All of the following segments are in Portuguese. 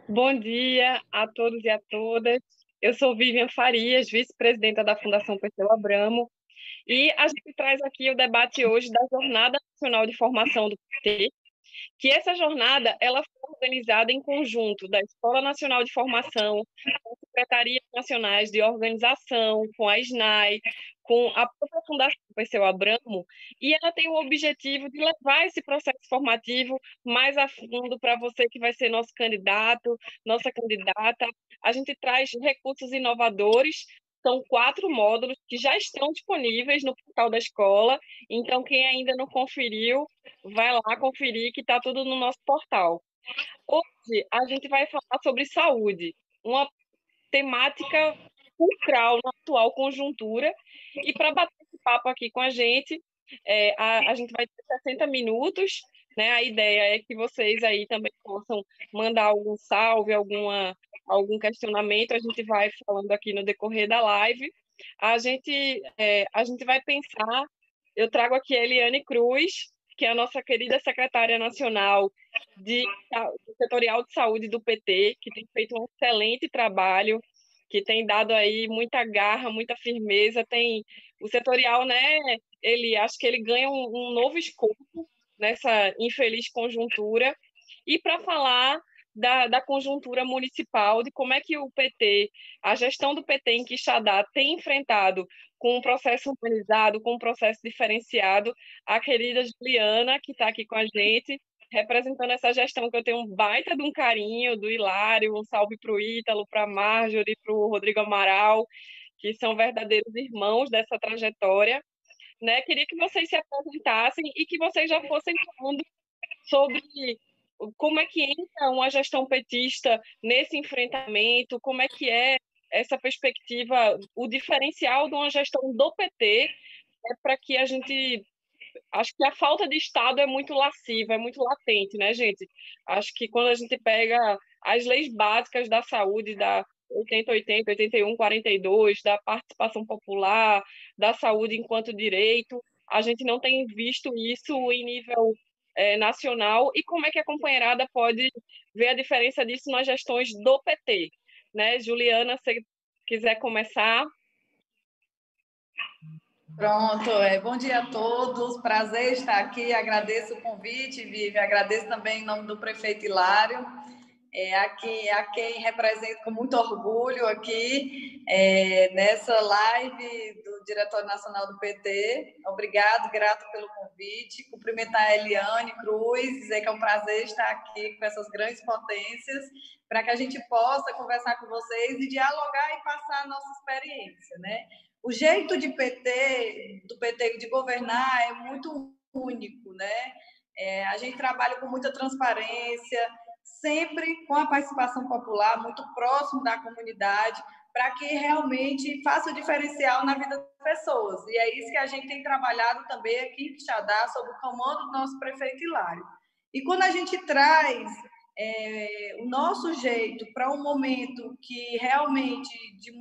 Bom dia a todos e a todas. Eu sou Vivian Farias, vice-presidenta da Fundação Perseu Abramo, e a gente traz aqui o debate hoje da Jornada Nacional de Formação do PT, que essa jornada ela foi organizada em conjunto da Escola Nacional de Formação, com as Secretarias Nacionais de Organização, com a SNAI, com a própria Fundação Perseu Abramo, e ela tem o objetivo de levar esse processo formativo mais a fundo para você que vai ser nosso candidato, nossa candidata. A gente traz recursos inovadores, são 4 módulos que já estão disponíveis no portal da escola, então quem ainda não conferiu, vai lá conferir que está tudo no nosso portal. Hoje a gente vai falar sobre saúde, uma temática fulcral na atual conjuntura. E para bater esse papo aqui com a gente gente vai ter 60 minutos, né? A ideia é que vocês aí também possam mandar algum salve, algum questionamento, a gente vai falando aqui no decorrer da live. A gente vai pensar, eu trago aqui a Eliane Cruz, que é a nossa querida secretária nacional do Setorial de Saúde do PT, que tem feito um excelente trabalho, que tem dado aí muita garra, muita firmeza. Tem o setorial, né? Acho que ele ganha um novo escopo nessa infeliz conjuntura. E para falar da conjuntura municipal, de como é que o PT, a gestão do PT em Quixadá tem enfrentado com um processo humanizado, com um processo diferenciado, a querida Juliana, que está aqui com a gente, representando essa gestão que eu tenho um baita de um carinho, do Hilário, um salve para o Ítalo, para a Marjorie, para o Rodrigo Amaral, que são verdadeiros irmãos dessa trajetória. Né? Queria que vocês se apresentassem e que vocês já fossem falando sobre como é que entra uma gestão petista nesse enfrentamento, como é que é essa perspectiva, o diferencial de uma gestão do PT, para que a gente... Acho que a falta de Estado é muito lasciva, é muito latente, né, gente? Acho que quando a gente pega as leis básicas da saúde, da 80-80, 81-42, da participação popular, da saúde enquanto direito, a gente não tem visto isso em nível nacional. E como é que a companheirada pode ver a diferença disso nas gestões do PT? Né? Juliana, se quiser começar. Pronto, bom dia a todos, prazer estar aqui, agradeço o convite, Vivi, agradeço também em nome do prefeito Hilário, a quem represento com muito orgulho aqui nessa live do Diretório Nacional do PT. Obrigado, grato pelo convite, cumprimentar a Eliane Cruz, dizer que é um prazer estar aqui com essas grandes potências, para que a gente possa conversar com vocês e dialogar e passar a nossa experiência, né? O jeito do PT de governar é muito único, né? A gente trabalha com muita transparência, sempre com a participação popular, muito próximo da comunidade, para que realmente faça o diferencial na vida das pessoas. E é isso que a gente tem trabalhado também aqui em Quixadá, sob o comando do nosso prefeito Hilário. E quando a gente traz o nosso jeito para um momento que realmente de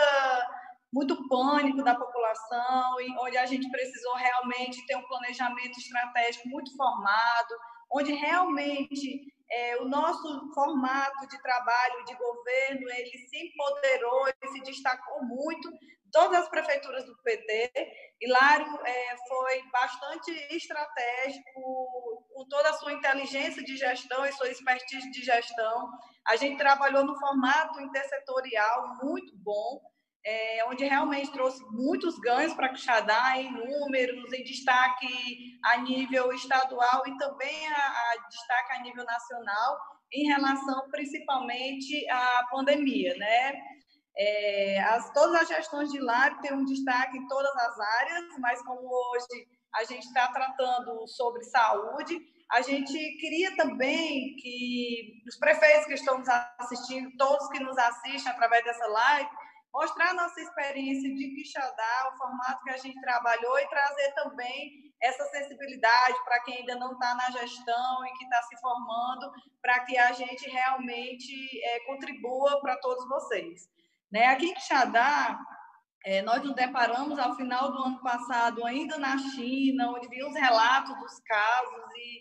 muito pânico da população, e onde a gente precisou realmente ter um planejamento estratégico muito formado, onde realmente o nosso formato de trabalho, de governo, ele se empoderou e se destacou muito. Todas as prefeituras do PT, Hilário foi bastante estratégico, com toda a sua inteligência de gestão e sua expertise de gestão. A gente trabalhou no formato intersetorial muito bom, onde realmente trouxe muitos ganhos para Quixadá em números, em destaque a nível estadual e também a destaque a nível nacional, em relação principalmente à pandemia, né? Todas as gestões de Hilário têm um destaque em todas as áreas, mas como hoje a gente está tratando sobre saúde, a gente queria também que os prefeitos que estão nos assistindo, todos que nos assistem através dessa live, mostrar a nossa experiência de Quixadá, o formato que a gente trabalhou e trazer também essa sensibilidade para quem ainda não está na gestão e que está se formando, para que a gente realmente contribua para todos vocês. Né? Aqui em Quixadá, nós nos deparamos ao final do ano passado, ainda na China, onde vimos relatos dos casos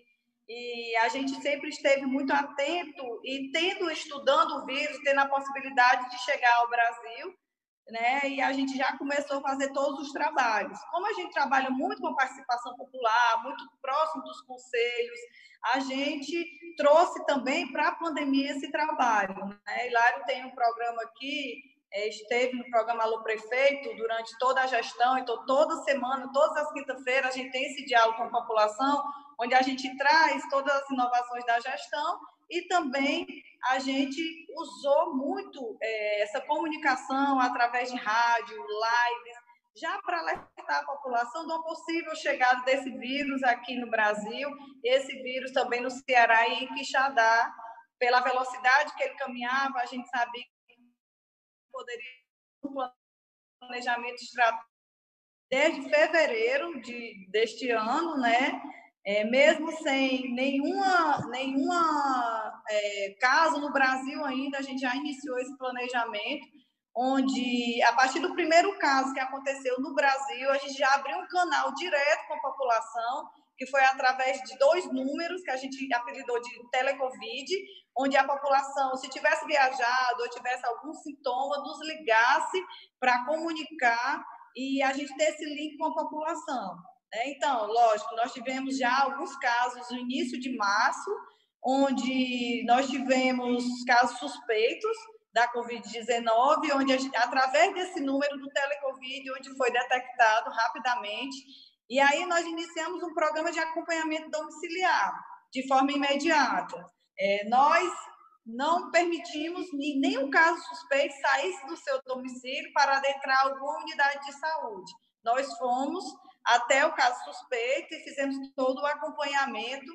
e a gente sempre esteve muito atento e estudando o vírus, tendo a possibilidade de chegar ao Brasil, né? E a gente já começou a fazer todos os trabalhos. Como a gente trabalha muito com participação popular, muito próximo dos conselhos, a gente trouxe também para a pandemia esse trabalho, né? Hilário tem um programa aqui, esteve no programa Alô Prefeito durante toda a gestão, então toda semana, todas as quintas-feiras, a gente tem esse diálogo com a população, onde a gente traz todas as inovações da gestão e também a gente usou muito essa comunicação através de rádio, lives, já para alertar a população de uma possível chegada desse vírus aqui no Brasil, esse vírus também no Ceará e em Quixadá, pela velocidade que ele caminhava, a gente sabia que poderia um planejamento estratégico desde fevereiro deste ano, né? Mesmo sem nenhuma caso no Brasil ainda, a gente já iniciou esse planejamento, onde, a partir do primeiro caso que aconteceu no Brasil, a gente já abriu um canal direto com a população, que foi através de 2 números, que a gente apelidou de Telecovid, onde a população, se tivesse viajado ou tivesse algum sintoma, nos ligasse para comunicar e a gente ter esse link com a população. Então, lógico, nós tivemos já alguns casos no início de março, onde nós tivemos casos suspeitos da Covid-19, onde através desse número do Telecovid, onde foi detectado rapidamente, e aí nós iniciamos um programa de acompanhamento domiciliar, de forma imediata. Nós não permitimos nenhum caso suspeito saísse do seu domicílio para adentrar alguma unidade de saúde. Nós fomos até o caso suspeito e fizemos todo o acompanhamento,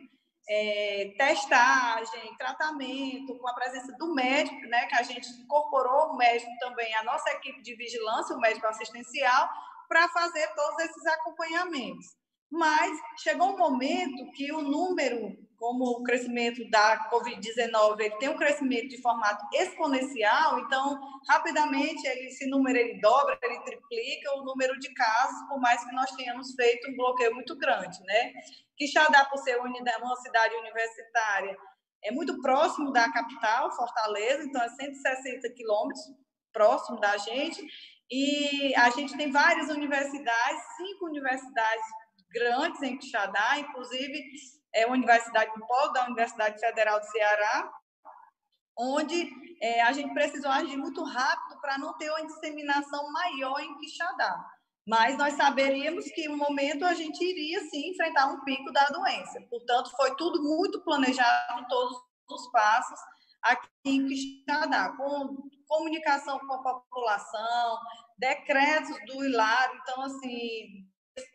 testagem, tratamento, com a presença do médico, né, que a gente incorporou o médico também, a nossa equipe de vigilância, o médico assistencial, para fazer todos esses acompanhamentos. Mas chegou um momento que o número, como o crescimento da Covid-19, ele tem um crescimento de formato exponencial, então, rapidamente, esse número ele dobra, ele triplica o número de casos, por mais que nós tenhamos feito um bloqueio muito grande, né? Quixadá, por ser uma cidade universitária, é muito próximo da capital, Fortaleza, então é 160 quilômetros próximo da gente, e a gente tem várias universidades, 5 universidades grandes em Quixadá, inclusive a Universidade do Polo, da Universidade Federal do Ceará, onde a gente precisou agir muito rápido para não ter uma disseminação maior em Quixadá. Mas nós saberíamos que no momento a gente iria, sim, enfrentar um pico da doença. Portanto, foi tudo muito planejado, todos os passos aqui em Quixadá, com comunicação com a população, decretos do Hilário. Então, assim,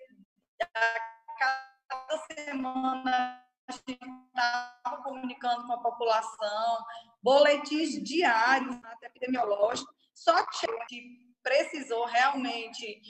a cada semana a gente estava comunicando com a população, boletins diários epidemiológicos, só que a gente precisou realmente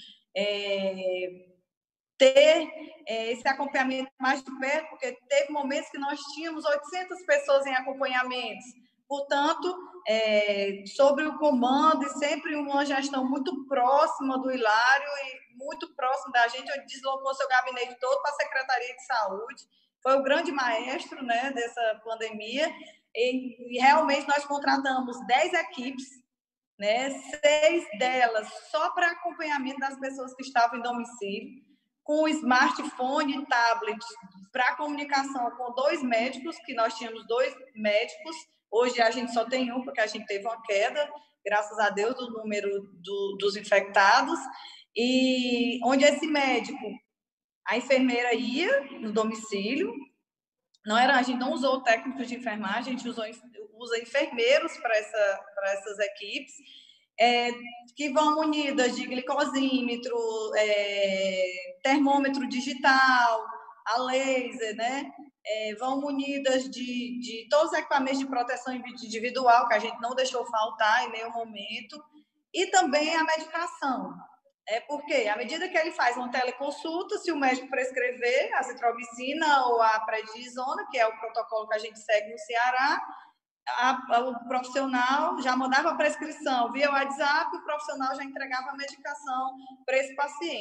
ter esse acompanhamento mais de perto, porque teve momentos que nós tínhamos 800 pessoas em acompanhamentos. Portanto, sobre o comando e sempre uma gestão muito próxima do Hilário e muito próximo da gente, ele deslocou seu gabinete todo para a Secretaria de Saúde, foi o grande maestro, né, dessa pandemia, e realmente nós contratamos 10 equipes, né, 6 delas só para acompanhamento das pessoas que estavam em domicílio, com smartphone e tablet para comunicação com 2 médicos, que nós tínhamos 2 médicos, hoje a gente só tem um, porque a gente teve uma queda, graças a Deus, do número dos infectados, e onde esse médico, a enfermeira ia no domicílio, a gente não usou técnicos de enfermagem, a gente usa enfermeiros para essas equipes, que vão munidas de glicosímetro, termômetro digital, a laser, né? Vão munidas de todos os equipamentos de proteção individual, que a gente não deixou faltar em nenhum momento, e também a medicação. Porque, à medida que ele faz uma teleconsulta, se o médico prescrever a azitromicina ou a prednisona, que é o protocolo que a gente segue no Ceará, o profissional já mandava a prescrição via WhatsApp, o profissional já entregava a medicação para esse paciente.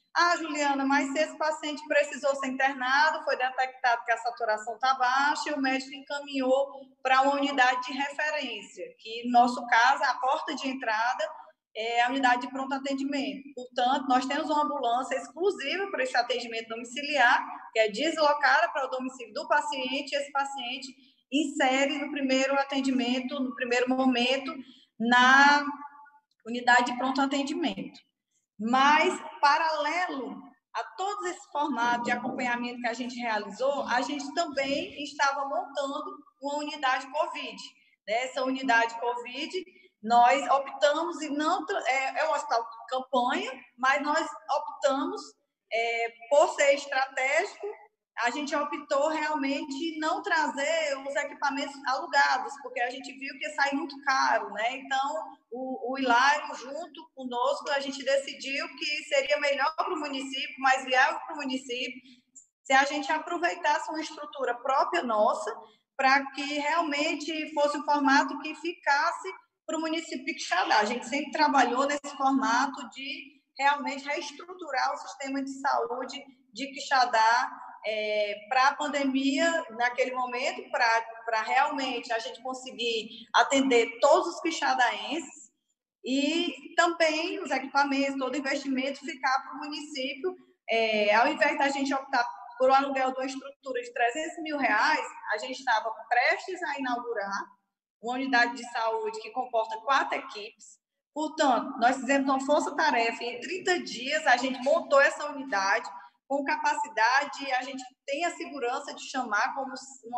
Ah, Juliana, mas se esse paciente precisou ser internado, foi detectado que a saturação está baixa e o médico encaminhou para uma unidade de referência, que no nosso caso, a porta de entrada é a unidade de pronto atendimento. Portanto, nós temos uma ambulância exclusiva para esse atendimento domiciliar, que é deslocada para o domicílio do paciente, e esse paciente insere no primeiro atendimento, no primeiro momento, na unidade de pronto atendimento. Mas, paralelo a todos esses formatos de acompanhamento que a gente realizou, a gente também estava montando uma unidade COVID. Essa unidade COVID, nós optamos, e não é um hospital de campanha, mas nós optamos por ser estratégico. A gente optou realmente não trazer os equipamentos alugados, porque a gente viu que ia sair muito caro, né? Então, o Hilário, junto conosco, a gente decidiu que seria melhor para o município, mais viável para o município, se a gente aproveitasse uma estrutura própria nossa, para que realmente fosse um formato que ficasse para o município de Quixadá. A gente sempre trabalhou nesse formato de realmente reestruturar o sistema de saúde de Quixadá, para a pandemia, naquele momento, para realmente a gente conseguir atender todos os quixadaenses e também os equipamentos, todo investimento ficar para o município. Ao invés da gente optar por um aluguel de uma estrutura de R$300 mil, a gente estava prestes a inaugurar uma unidade de saúde que comporta 4 equipes. Portanto, nós fizemos uma força-tarefa e em 30 dias a gente montou essa unidade com capacidade, a gente tem a segurança de chamar como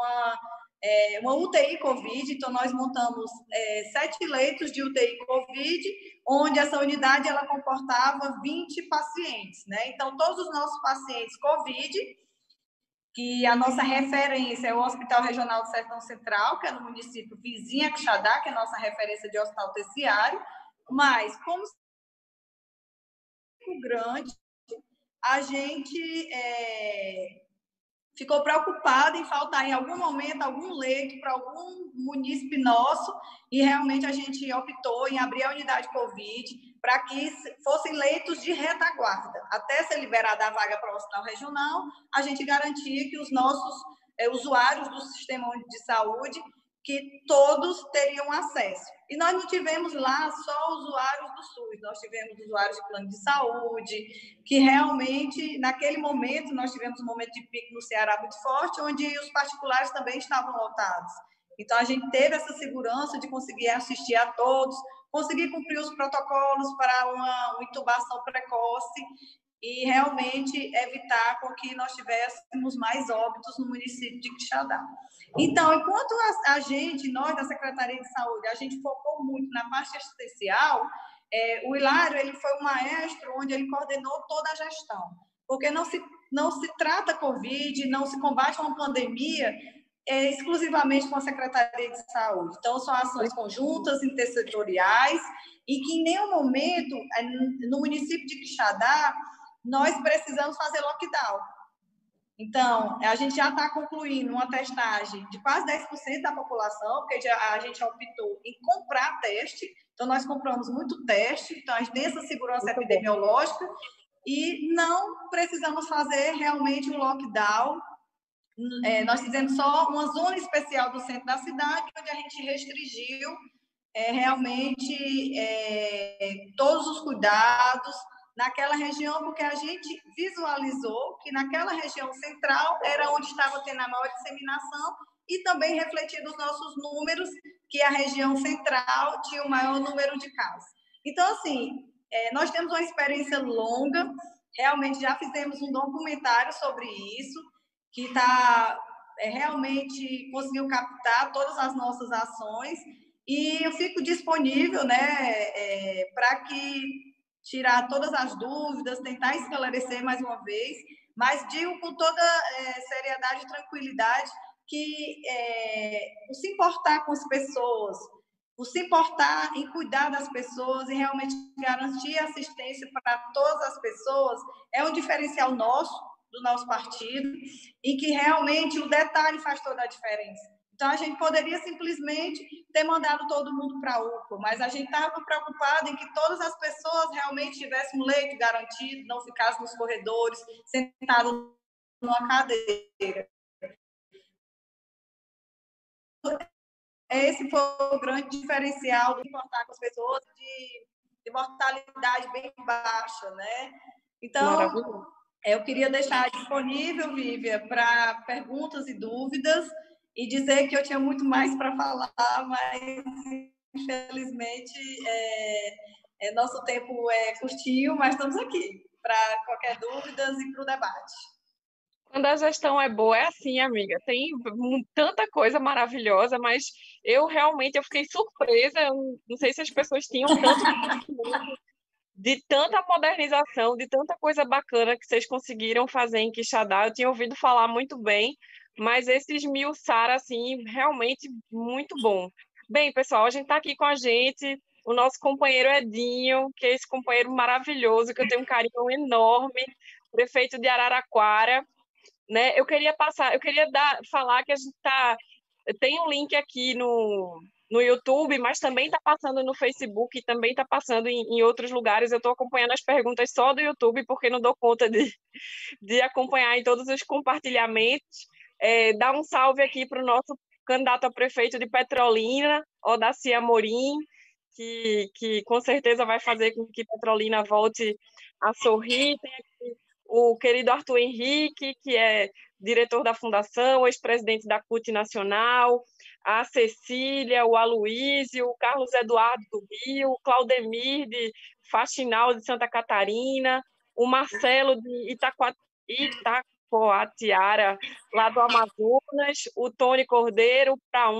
uma UTI COVID. Então, nós montamos 7 leitos de UTI COVID, onde essa unidade ela comportava 20 pacientes, né? Então, todos os nossos pacientes COVID, que a nossa referência é o Hospital Regional do Sertão Central, que é no município vizinho a Quixadá, que é a nossa referência de hospital terciário, mas como grande, a gente ficou preocupada em faltar em algum momento algum leito para algum munícipe nosso, e realmente a gente optou em abrir a unidade COVID para que fossem leitos de retaguarda. Até ser liberada a vaga para o hospital regional, a gente garantia que os nossos usuários do sistema de saúde, que todos teriam acesso. E nós não tivemos lá só usuários do SUS, nós tivemos usuários de plano de saúde, que realmente, naquele momento, nós tivemos um momento de pico no Ceará muito forte, onde os particulares também estavam lotados. Então, a gente teve essa segurança de conseguir assistir a todos, conseguir cumprir os protocolos para uma intubação precoce e realmente evitar com que nós tivéssemos mais óbitos no município de Quixadá. Então, enquanto a gente, nós da Secretaria de Saúde, a gente focou muito na parte assistencial, o Hilário ele foi um maestro onde ele coordenou toda a gestão, porque não se trata Covid, não se combate uma pandemia exclusivamente com a Secretaria de Saúde. Então, são ações conjuntas, intersetoriais, e que em nenhum momento, no município de Quixadá, nós precisamos fazer lockdown. Então, a gente já está concluindo uma testagem de quase 10% da população, porque a gente optou em comprar teste. Então, nós compramos muito teste, então a gente tem essa segurança epidemiológica e não precisamos fazer realmente um lockdown. Nós fizemos só uma zona especial do centro da cidade, onde a gente restringiu realmente todos os cuidados naquela região, porque a gente visualizou que naquela região central era onde estava tendo a maior disseminação e também refletido os nossos números, que a região central tinha o maior número de casos. Então, assim, nós temos uma experiência longa, realmente já fizemos um documentário sobre isso, que realmente conseguiu captar todas as nossas ações, e eu fico disponível, né, para que tirar todas as dúvidas, tentar esclarecer mais uma vez, mas digo com toda seriedade e tranquilidade que o se importar com as pessoas, o se importar em cuidar das pessoas e realmente garantir assistência para todas as pessoas é um diferencial nosso, do nosso partido, e que realmente o detalhe faz toda a diferença. Então, a gente poderia simplesmente ter mandado todo mundo para a UPA, mas a gente estava preocupado em que todas as pessoas realmente tivessem um leito garantido, não ficassem nos corredores, sentados numa cadeira. Esse foi o grande diferencial de importar com as pessoas de mortalidade bem baixa, né? Então, eu queria deixar disponível, Vívia, para perguntas e dúvidas e dizer que eu tinha muito mais para falar, mas, infelizmente, nosso tempo é curtinho, mas estamos aqui para qualquer dúvida e para o debate. Quando a gestão é boa, é assim, amiga. Tem tanta coisa maravilhosa, mas eu fiquei surpresa. Eu não sei se as pessoas tinham tanto conhecimento de tanta modernização, de tanta coisa bacana que vocês conseguiram fazer em Quixadá. Eu tinha ouvido falar muito bem, mas esse esmiuçar, assim, realmente muito bom. Bem, pessoal, a gente está aqui com a gente, o nosso companheiro Edinho, que é esse companheiro maravilhoso, que eu tenho um carinho enorme, prefeito de Araraquara, né? Eu queria falar que a gente tem um link aqui no YouTube, mas também está passando no Facebook, e também está passando em outros lugares. Eu estou acompanhando as perguntas só do YouTube, porque não dou conta de acompanhar em todos os compartilhamentos. Dar um salve aqui para o nosso candidato a prefeito de Petrolina, Odaci Amorim, que com certeza vai fazer com que Petrolina volte a sorrir. Tem aqui o querido Arthur Henrique, que é diretor da Fundação, ex-presidente da CUT Nacional, a Cecília, o Aloísio, o Carlos Eduardo do Rio, o Claudemir de Faxinal de Santa Catarina, o Marcelo de Itacoatiara, lá do Amazonas, o Tony Cordeiro,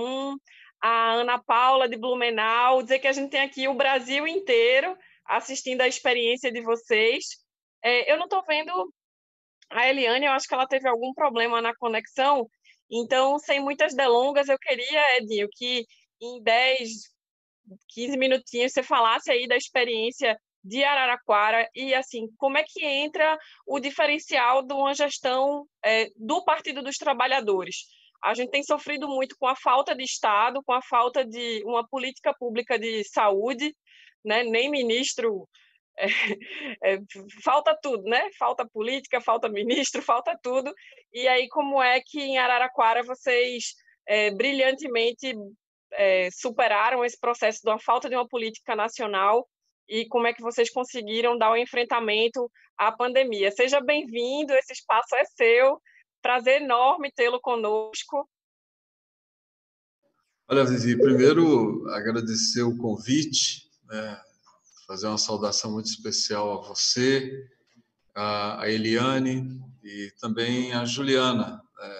a Ana Paula de Blumenau. Dizer que a gente tem aqui o Brasil inteiro assistindo a experiência de vocês. Eu não estou vendo a Eliane, eu acho que ela teve algum problema na conexão, então, sem muitas delongas, eu queria, Edinho, que em 10, 15 minutinhos você falasse aí da experiência de Araraquara e, assim, como é que entra o diferencial de uma gestão do Partido dos Trabalhadores. A gente tem sofrido muito com a falta de Estado, com a falta de uma política pública de saúde, né? Nem ministro... falta tudo, né? Falta política, falta ministro, falta tudo. E aí, como é que em Araraquara vocês brilhantemente superaram esse processo de uma falta de uma política nacional e como é que vocês conseguiram dar o enfrentamento à pandemia? Seja bem-vindo, esse espaço é seu. Prazer enorme tê-lo conosco. Olha, Vivi, primeiro agradecer o convite, né? Fazer uma saudação muito especial a você, a Eliane e também a Juliana.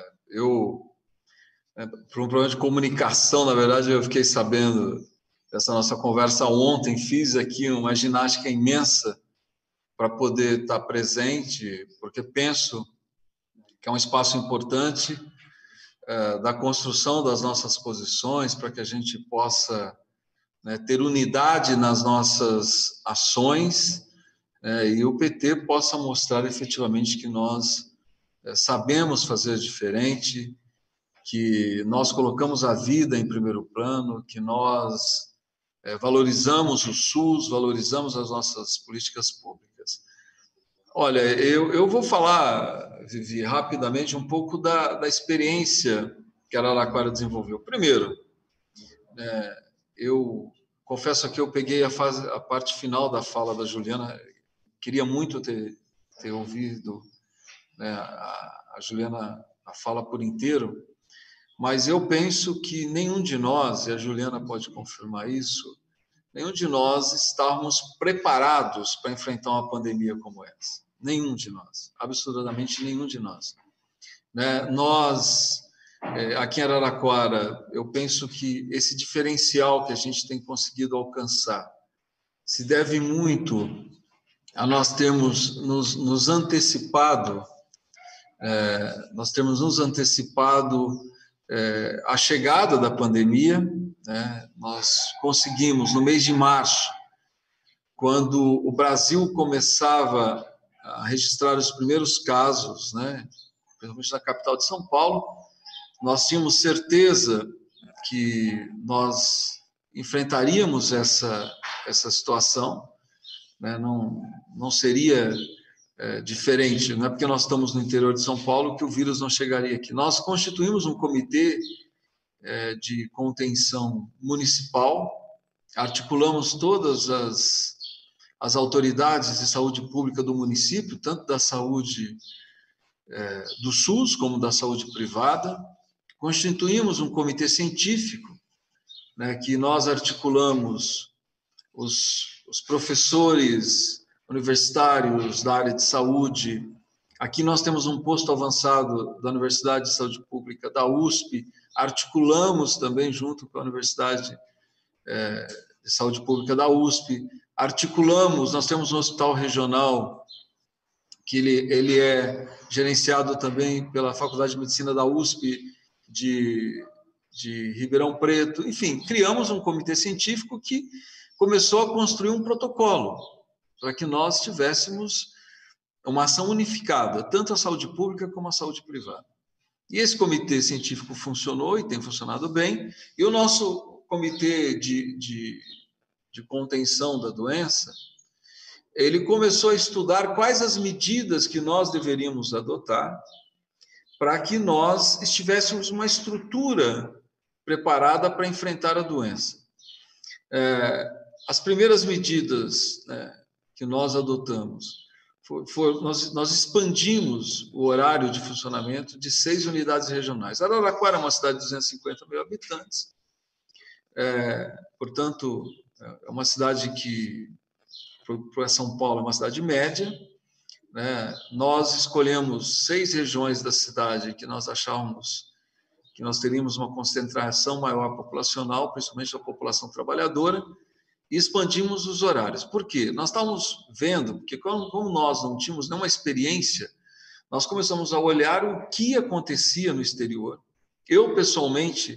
Por um problema de comunicação, na verdade, eu fiquei sabendo dessa nossa conversa ontem, fiz aqui uma ginástica imensa para poder estar presente, porque penso que é um espaço importante da construção das nossas posições, para que a gente possa, né, ter unidade nas nossas ações, e o PT possa mostrar efetivamente que nós sabemos fazer diferente, que nós colocamos a vida em primeiro plano, que nós valorizamos o SUS, valorizamos as nossas políticas públicas. Olha, eu vou falar, Vivi, rapidamente um pouco da experiência que a Araraquara desenvolveu. Primeiro, eu confesso que eu peguei a parte final da fala da Juliana, queria muito ter ouvido, né, a Juliana a fala por inteiro, mas eu penso que nenhum de nós, e a Juliana pode confirmar isso, nenhum de nós estávamos preparados para enfrentar uma pandemia como essa. Nenhum de nós, absolutamente nenhum de nós. Né? Nós, aqui em Araraquara, eu penso que esse diferencial que a gente tem conseguido alcançar se deve muito a nós termos nos antecipado, a chegada da pandemia, né? Nós conseguimos, no mês de março, quando o Brasil começava a registrar os primeiros casos, né? Principalmente na capital de São Paulo, nós tínhamos certeza que nós enfrentaríamos essa situação, né? Não seria diferente, não é porque nós estamos no interior de São Paulo que o vírus não chegaria aqui. Nós constituímos um comitê de contenção municipal, articulamos todas as autoridades de saúde pública do município, tanto da saúde do SUS como da saúde privada, constituímos um comitê científico, né, que nós articulamos os professores universitários da área de saúde. Aqui nós temos um posto avançado da Universidade de Saúde Pública da USP, articulamos também junto com a Universidade de Saúde Pública da USP, articulamos, nós temos um hospital regional que ele é gerenciado também pela Faculdade de Medicina da USP de Ribeirão Preto. Enfim, criamos um comitê científico que começou a construir um protocolo para que nós tivéssemos uma ação unificada, tanto a saúde pública como a saúde privada. E esse comitê científico funcionou e tem funcionado bem, e o nosso comitê de contenção da doença, ele começou a estudar quais as medidas que nós deveríamos adotar para que nós estivéssemos uma estrutura preparada para enfrentar a doença. As primeiras medidas, né, que nós adotamos, nós expandimos o horário de funcionamento de 6 unidades regionais. Araraquara é uma cidade de 250 mil habitantes, portanto, é uma cidade que, para São Paulo, é uma cidade média, né? Nós escolhemos 6 regiões da cidade que nós achávamos que nós teríamos uma concentração maior populacional, principalmente a população trabalhadora, e expandimos os horários. Por quê? Nós estávamos vendo, porque como nós não tínhamos nenhuma experiência, nós começamos a olhar o que acontecia no exterior. Eu, pessoalmente,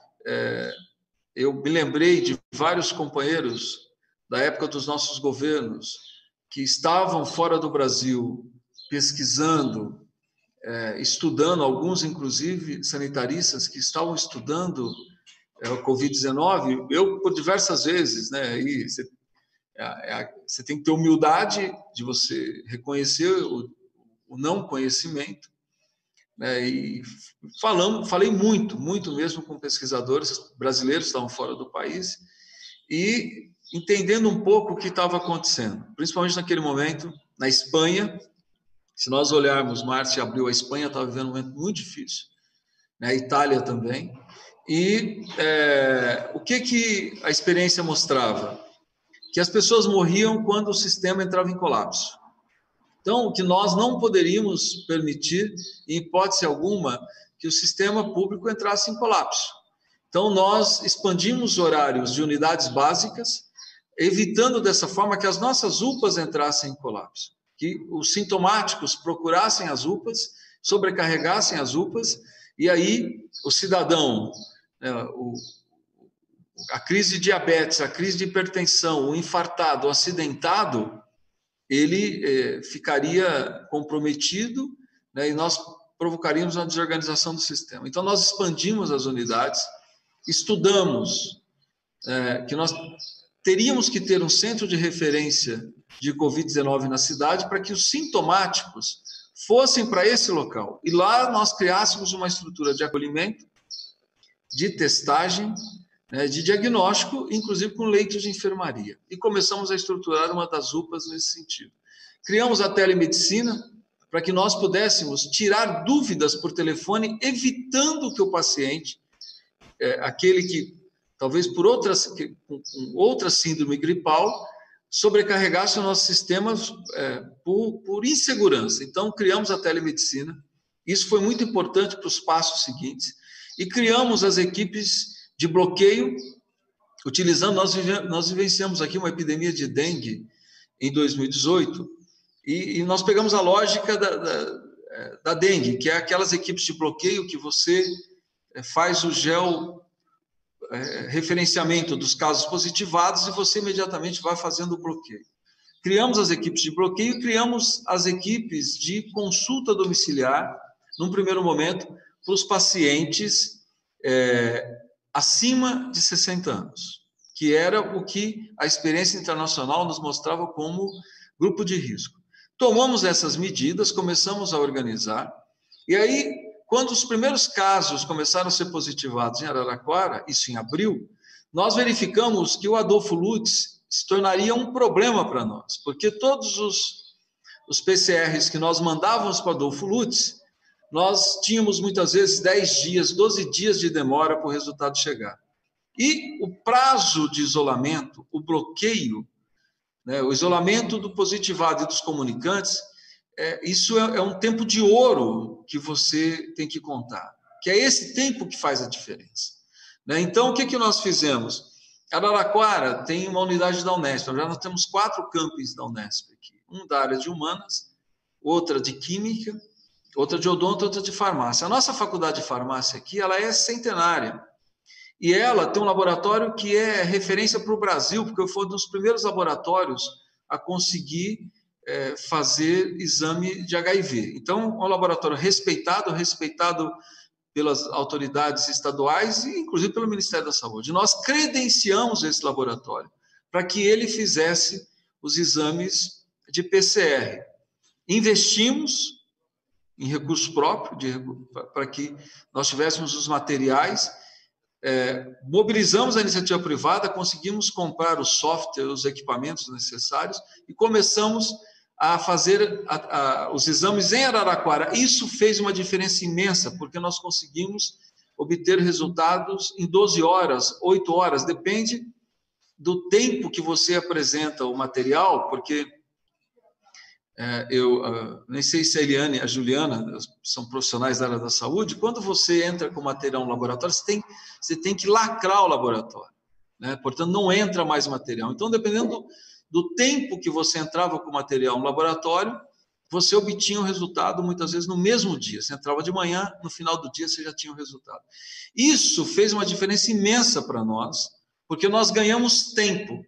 eu me lembrei de vários companheiros da época dos nossos governos que estavam fora do Brasil pesquisando, estudando, alguns, inclusive, sanitaristas que estavam estudando o Covid-19, eu, por diversas vezes, né, aí você tem que ter humildade de você reconhecer o não conhecimento, né, e falei muito mesmo com pesquisadores brasileiros que estavam fora do país e entendendo um pouco o que estava acontecendo, principalmente naquele momento, na Espanha. Se nós olharmos março e abril, a Espanha estava vivendo um momento muito difícil, né, a Itália também. E o que a experiência mostrava? Que as pessoas morriam quando o sistema entrava em colapso. Então, o que nós não poderíamos permitir, em hipótese alguma, que o sistema público entrasse em colapso. Então, nós expandimos horários de unidades básicas, evitando dessa forma que as nossas UPAs entrassem em colapso, que os sintomáticos procurassem as UPAs, sobrecarregassem as UPAs, e aí o cidadão, a crise de diabetes, a crise de hipertensão, o infartado, o acidentado, ele ficaria comprometido, né, e nós provocaríamos uma desorganização do sistema. Então, nós expandimos as unidades, estudamos que nós teríamos que ter um centro de referência de Covid-19 na cidade para que os sintomáticos fossem para esse local. E lá nós criássemos uma estrutura de acolhimento, de testagem, né, de diagnóstico, inclusive com leitos de enfermaria. E começamos a estruturar uma das UPAs nesse sentido. Criamos a telemedicina para que nós pudéssemos tirar dúvidas por telefone, evitando que o paciente, aquele que talvez com outra síndrome gripal, sobrecarregasse o nosso sistema por insegurança. Então, criamos a telemedicina. Isso foi muito importante para os passos seguintes. E criamos as equipes de bloqueio, utilizando... Nós vivenciamos aqui uma epidemia de dengue em 2018, e nós pegamos a lógica da dengue, que é aquelas equipes de bloqueio que você faz o referenciamento dos casos positivados e você imediatamente vai fazendo o bloqueio. Criamos as equipes de bloqueio e criamos as equipes de consulta domiciliar, num primeiro momento, para os pacientes acima de 60 anos, que era o que a experiência internacional nos mostrava como grupo de risco. Tomamos essas medidas, começamos a organizar, e aí, quando os primeiros casos começaram a ser positivados em Araraquara, isso em abril, nós verificamos que o Adolfo Lutz se tornaria um problema para nós, porque todos os PCRs que nós mandávamos para o Adolfo Lutz, nós tínhamos muitas vezes 10 dias, 12 dias de demora para o resultado chegar. E o prazo de isolamento, o bloqueio, né, o isolamento do positivado e dos comunicantes, isso é um tempo de ouro que você tem que contar, que é esse tempo que faz a diferença. Né? Então, o que nós fizemos? Araraquara tem uma unidade da Unesp, já nós temos 4 campos da Unesp aqui, um da área de humanas, outra de química, outra de odonto, outra de farmácia. A nossa faculdade de farmácia aqui, ela é centenária, e ela tem um laboratório que é referência para o Brasil, porque foi um dos primeiros laboratórios a conseguir fazer exame de HIV. Então, é um laboratório respeitado pelas autoridades estaduais e, inclusive, pelo Ministério da Saúde. Nós credenciamos esse laboratório para que ele fizesse os exames de PCR. Investimos em recurso próprio para que nós tivéssemos os materiais, mobilizamos a iniciativa privada, conseguimos comprar o software, os equipamentos necessários e começamos a fazer os exames em Araraquara. Isso fez uma diferença imensa, porque nós conseguimos obter resultados em 12 horas, 8 horas, depende do tempo que você apresenta o material, porque eu nem sei se a Eliane e a Juliana são profissionais da área da saúde. Quando você entra com material no laboratório, você tem que lacrar o laboratório, né? Portanto, não entra mais material. Então, dependendo do tempo que você entrava com o material no laboratório, você obtinha o resultado muitas vezes no mesmo dia. Você entrava de manhã, no final do dia você já tinha o resultado. Isso fez uma diferença imensa para nós, porque nós ganhamos tempo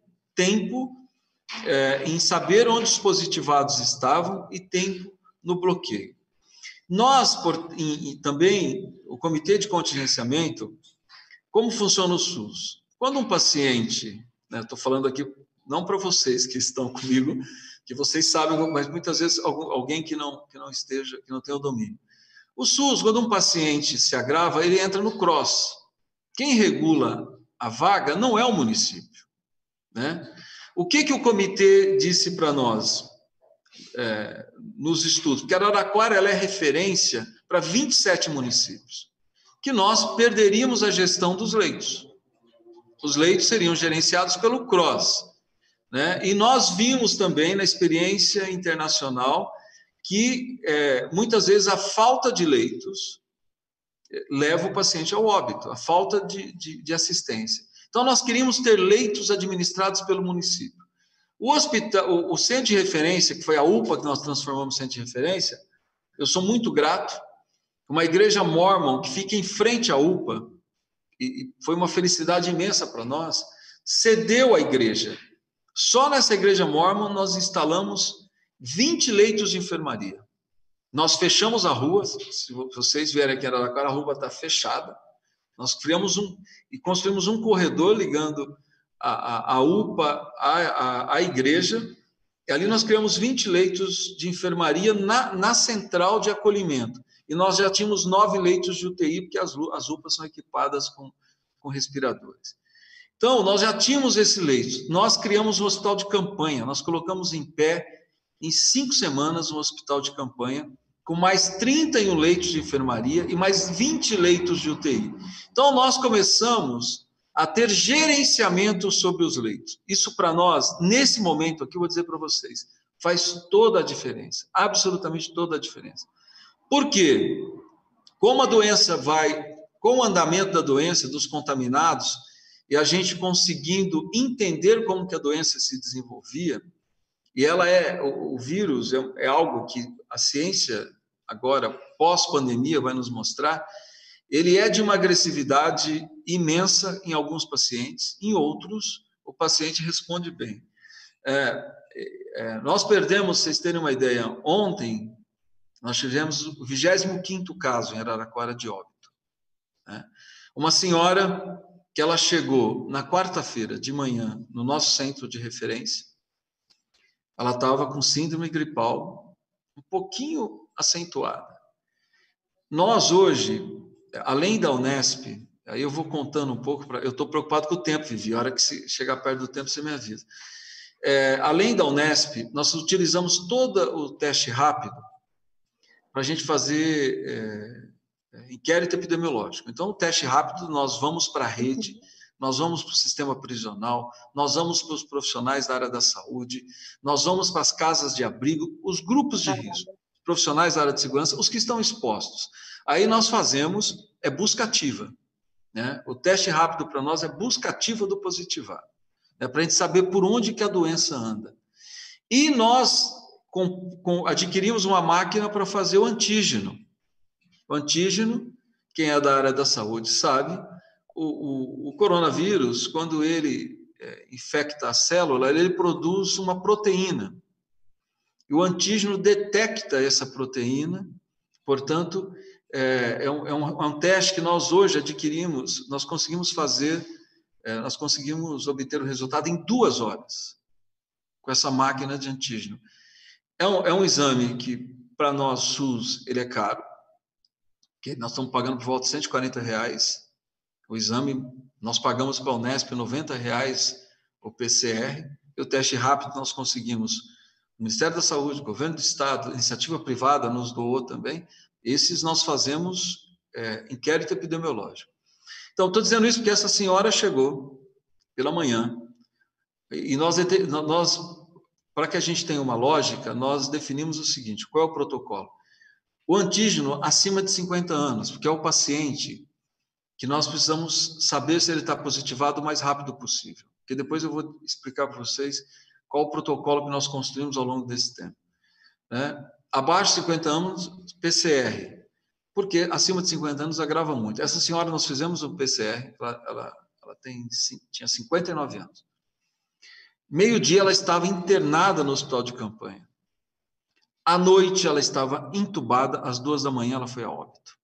em saber onde os positivados estavam e tempo no bloqueio. Nós, também, o Comitê de Contingenciamento, como funciona o SUS? Quando um paciente, estou falando aqui não para vocês que estão comigo, que vocês sabem, mas muitas vezes alguém que não esteja, que não tenha o domínio. O SUS, quando um paciente se agrava, ele entra no CROSS. Quem regula a vaga não é o município, né? O que o comitê disse para nós nos estudos? Porque Araraquara ela é referência para 27 municípios, que nós perderíamos a gestão dos leitos. Os leitos seriam gerenciados pelo CROSS, né? E nós vimos também na experiência internacional que muitas vezes a falta de leitos leva o paciente ao óbito, a falta de assistência. Então, nós queríamos ter leitos administrados pelo município. O centro de referência, que foi a UPA que nós transformamos em centro de referência, eu sou muito grato. Uma igreja mórmon que fica em frente à UPA, e foi uma felicidade imensa para nós, cedeu a igreja. Só nessa igreja mórmon nós instalamos 20 leitos de enfermaria. Nós fechamos a rua, se vocês vierem aqui em Araraquara, a rua está fechada. Nós construímos um corredor ligando a UPA à igreja, e ali nós criamos 20 leitos de enfermaria na central de acolhimento. E nós já tínhamos 9 leitos de UTI, porque as UPAs são equipadas com respiradores. Então, nós já tínhamos esse leito. Nós criamos um hospital de campanha, nós colocamos em pé, em 5 semanas, um hospital de campanha, com mais 31 leitos de enfermaria e mais 20 leitos de UTI. Então, nós começamos a ter gerenciamento sobre os leitos. Isso, para nós, nesse momento aqui, eu vou dizer para vocês, faz toda a diferença, absolutamente toda a diferença. Por quê? Como a doença com o andamento da doença, dos contaminados, e a gente conseguindo entender como que a doença se desenvolvia, e o vírus é algo que a ciência, agora, pós-pandemia, vai nos mostrar, ele é de uma agressividade imensa em alguns pacientes, em outros, o paciente responde bem. Nós perdemos, vocês terem uma ideia, ontem, nós tivemos o 25º caso em Araraquara de óbito. Uma senhora que ela chegou na quarta-feira de manhã no nosso centro de referência. Ela estava com síndrome gripal um pouquinho acentuada. Nós hoje, além da Unesp, aí eu vou contando um pouco, eu estou preocupado com o tempo, Vivi, a hora que chegar perto do tempo você me avisa. Além da Unesp, nós utilizamos todo o teste rápido para a gente fazer inquérito epidemiológico. Então, o teste rápido, nós vamos para a rede, nós vamos para o sistema prisional, nós vamos para os profissionais da área da saúde, nós vamos para as casas de abrigo, os grupos de risco, profissionais da área de segurança, os que estão expostos. Aí nós fazemos busca ativa. Né? O teste rápido para nós é busca ativa do positivado, para a gente saber por onde que a doença anda. E nós adquirimos uma máquina para fazer o antígeno. O antígeno, quem é da área da saúde sabe, o coronavírus, quando ele infecta a célula, ele produz uma proteína. E o antígeno detecta essa proteína, portanto, é um teste que nós hoje adquirimos, nós conseguimos fazer, nós conseguimos obter o resultado em 2 horas, com essa máquina de antígeno. É um exame que, para nós, SUS, ele é caro, que nós estamos pagando por volta de R$140. O exame, nós pagamos para a Unesp R$90 o PCR, e o teste rápido nós conseguimos. O Ministério da Saúde, o Governo do Estado, iniciativa privada nos doou também. Esses nós fazemos inquérito epidemiológico. Então, estou dizendo isso porque essa senhora chegou pela manhã, e nós para que a gente tenha uma lógica, nós definimos o seguinte: qual é o protocolo? O antígeno acima de 50 anos, porque é o paciente que nós precisamos saber se ele está positivado o mais rápido possível. Porque depois eu vou explicar para vocês qual o protocolo que nós construímos ao longo desse tempo. Né? Abaixo de 50 anos, PCR, porque acima de 50 anos agrava muito. Essa senhora, nós fizemos o PCR, ela tinha 59 anos. Meio-dia ela estava internada no hospital de campanha. À noite ela estava entubada, às 2 da manhã ela foi a óbito.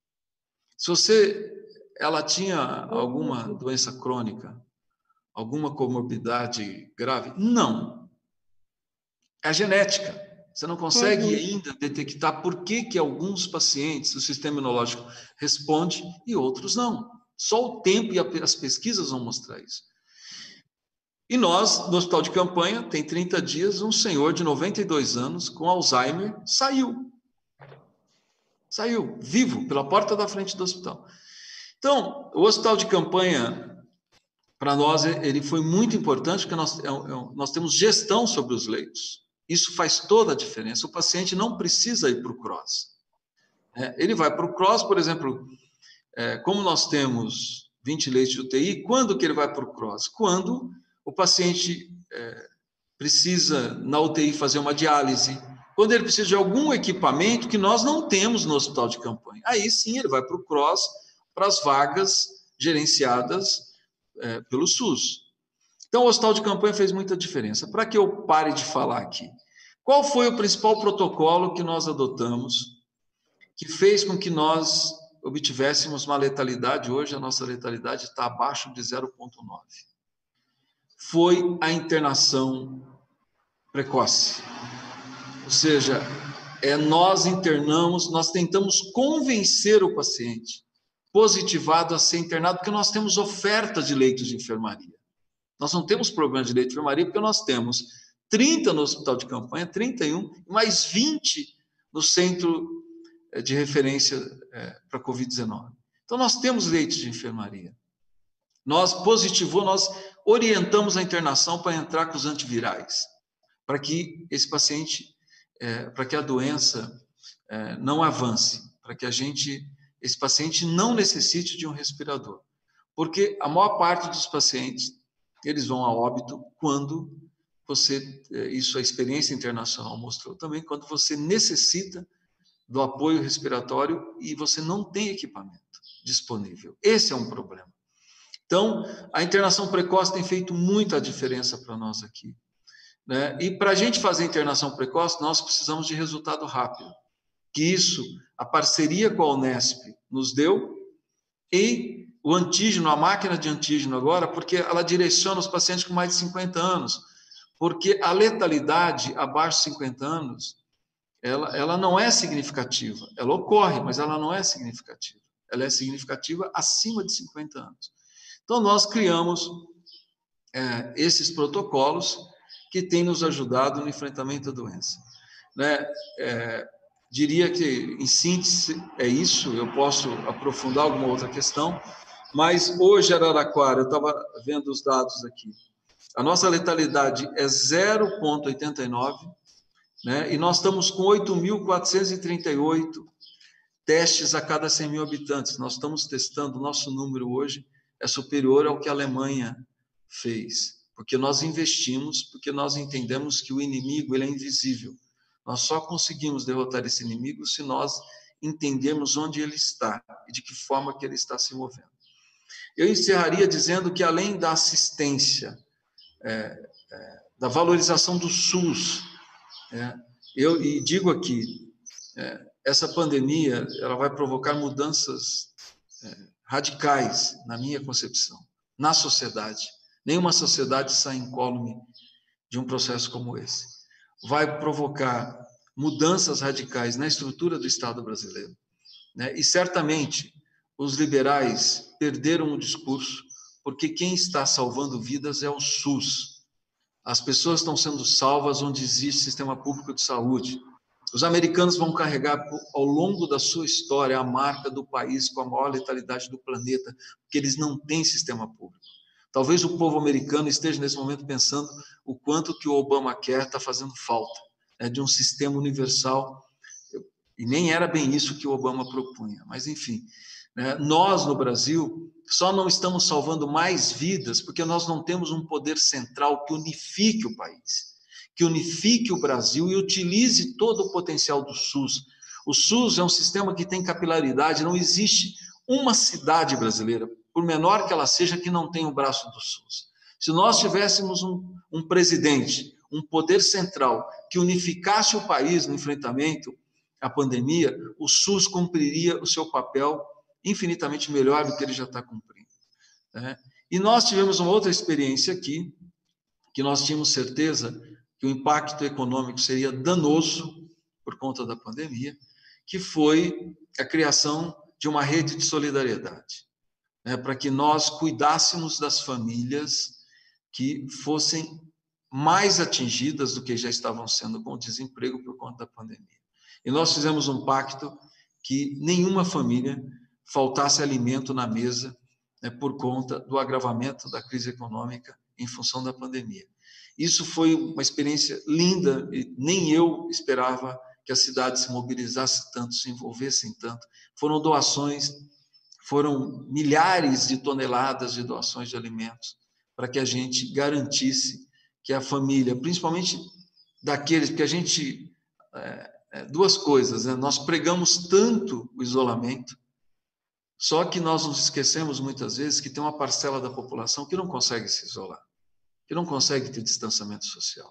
Ela tinha alguma doença crônica, alguma comorbidade grave? Não. É a genética. Você não consegue ainda detectar por que alguns pacientes o sistema imunológico responde e outros não. Só o tempo e as pesquisas vão mostrar isso. E nós, no hospital de campanha, tem 30 dias, um senhor de 92 anos com Alzheimer saiu. Saiu, vivo, pela porta da frente do hospital. Então, o hospital de campanha, para nós, ele foi muito importante, porque nós temos gestão sobre os leitos. Isso faz toda a diferença. O paciente não precisa ir para o CROSS. Ele vai para o CROSS, por exemplo, como nós temos 20 leitos de UTI, quando que ele vai para o CROSS? Quando o paciente precisa, na UTI, fazer uma diálise, quando ele precisa de algum equipamento que nós não temos no hospital de campanha. Aí sim ele vai para o CROSS, para as vagas gerenciadas pelo SUS. Então, o hospital de campanha fez muita diferença. Para que eu pare de falar aqui, qual foi o principal protocolo que nós adotamos, que fez com que nós obtivéssemos uma letalidade? Hoje a nossa letalidade está abaixo de 0,9. Foi a internação precoce. Ou seja, nós internamos, nós tentamos convencer o paciente positivado a ser internado, porque nós temos oferta de leitos de enfermaria. Nós não temos problema de leito de enfermaria, porque nós temos 30 no hospital de campanha, 31, e mais 20 no centro de referência para a Covid-19. Então, nós temos leitos de enfermaria. Nós orientamos a internação para entrar com os antivirais, para que esse paciente, para que a doença não avance, para que esse paciente não necessite de um respirador. Porque a maior parte dos pacientes, eles vão a óbito quando isso a experiência internacional mostrou também, quando você necessita do apoio respiratório e você não tem equipamento disponível. Esse é um problema. Então, a internação precoce tem feito muita diferença para nós aqui. Né? E para a gente fazer internação precoce, nós precisamos de resultado rápido. Que isso, a parceria com a Unesp nos deu, e o antígeno, a máquina de antígeno agora, porque ela direciona os pacientes com mais de 50 anos, porque a letalidade abaixo de 50 anos, ela não é significativa. Ela ocorre, mas ela não é significativa. Ela é significativa acima de 50 anos. Então, nós criamos esses protocolos que têm nos ajudado no enfrentamento da doença. Né? Diria que, em síntese, é isso. Eu posso aprofundar alguma outra questão, mas hoje, Araraquara, eu estava vendo os dados aqui, a nossa letalidade é 0,89, né? E nós estamos com 8.438 testes a cada 100 mil habitantes. Nós estamos testando, o nosso número hoje é superior ao que a Alemanha fez, porque nós investimos, porque nós entendemos que o inimigo ele é invisível. Nós só conseguimos derrotar esse inimigo se nós entendermos onde ele está e de que forma que ele está se movendo. Eu encerraria dizendo que, além da assistência, da valorização do SUS, eu digo aqui, essa pandemia ela vai provocar mudanças radicais, na minha concepção, na sociedade. Nenhuma sociedade sai incólume de um processo como esse. Vai provocar mudanças radicais na estrutura do Estado brasileiro, né? E certamente os liberais perderam o discurso, porque quem está salvando vidas é o SUS. As pessoas estão sendo salvas onde existe sistema público de saúde. Os americanos vão carregar ao longo da sua história a marca do país com a maior letalidade do planeta, porque eles não têm sistema público. Talvez o povo americano esteja nesse momento pensando o quanto que o Obamacare está fazendo falta, né, de um sistema universal, e nem era bem isso que o Obama propunha, mas enfim, né, nós no Brasil só não estamos salvando mais vidas porque nós não temos um poder central que unifique o país, que unifique o Brasil e utilize todo o potencial do SUS. O SUS é um sistema que tem capilaridade, não existe uma cidade brasileira, por menor que ela seja, que não tenha o braço do SUS. Se nós tivéssemos um presidente, um poder central que unificasse o país no enfrentamento à pandemia, o SUS cumpriria o seu papel infinitamente melhor do que ele já está cumprindo, né? E nós tivemos uma outra experiência aqui, que nós tínhamos certeza que o impacto econômico seria danoso por conta da pandemia, que foi a criação de uma rede de solidariedade, né, para que nós cuidássemos das famílias que fossem mais atingidas do que já estavam sendo com o desemprego por conta da pandemia. E nós fizemos um pacto que nenhuma família faltasse alimento na mesa, né, por conta do agravamento da crise econômica em função da pandemia. Isso foi uma experiência linda, e nem eu esperava que a cidade se mobilizasse tanto, se envolvessem tanto. Foram doações, foram milhares de toneladas de doações de alimentos, para que a gente garantisse que a família, principalmente daqueles, porque a gente, duas coisas, né? Nós pregamos tanto o isolamento, só que nós nos esquecemos muitas vezes que tem uma parcela da população que não consegue se isolar, que não consegue ter distanciamento social.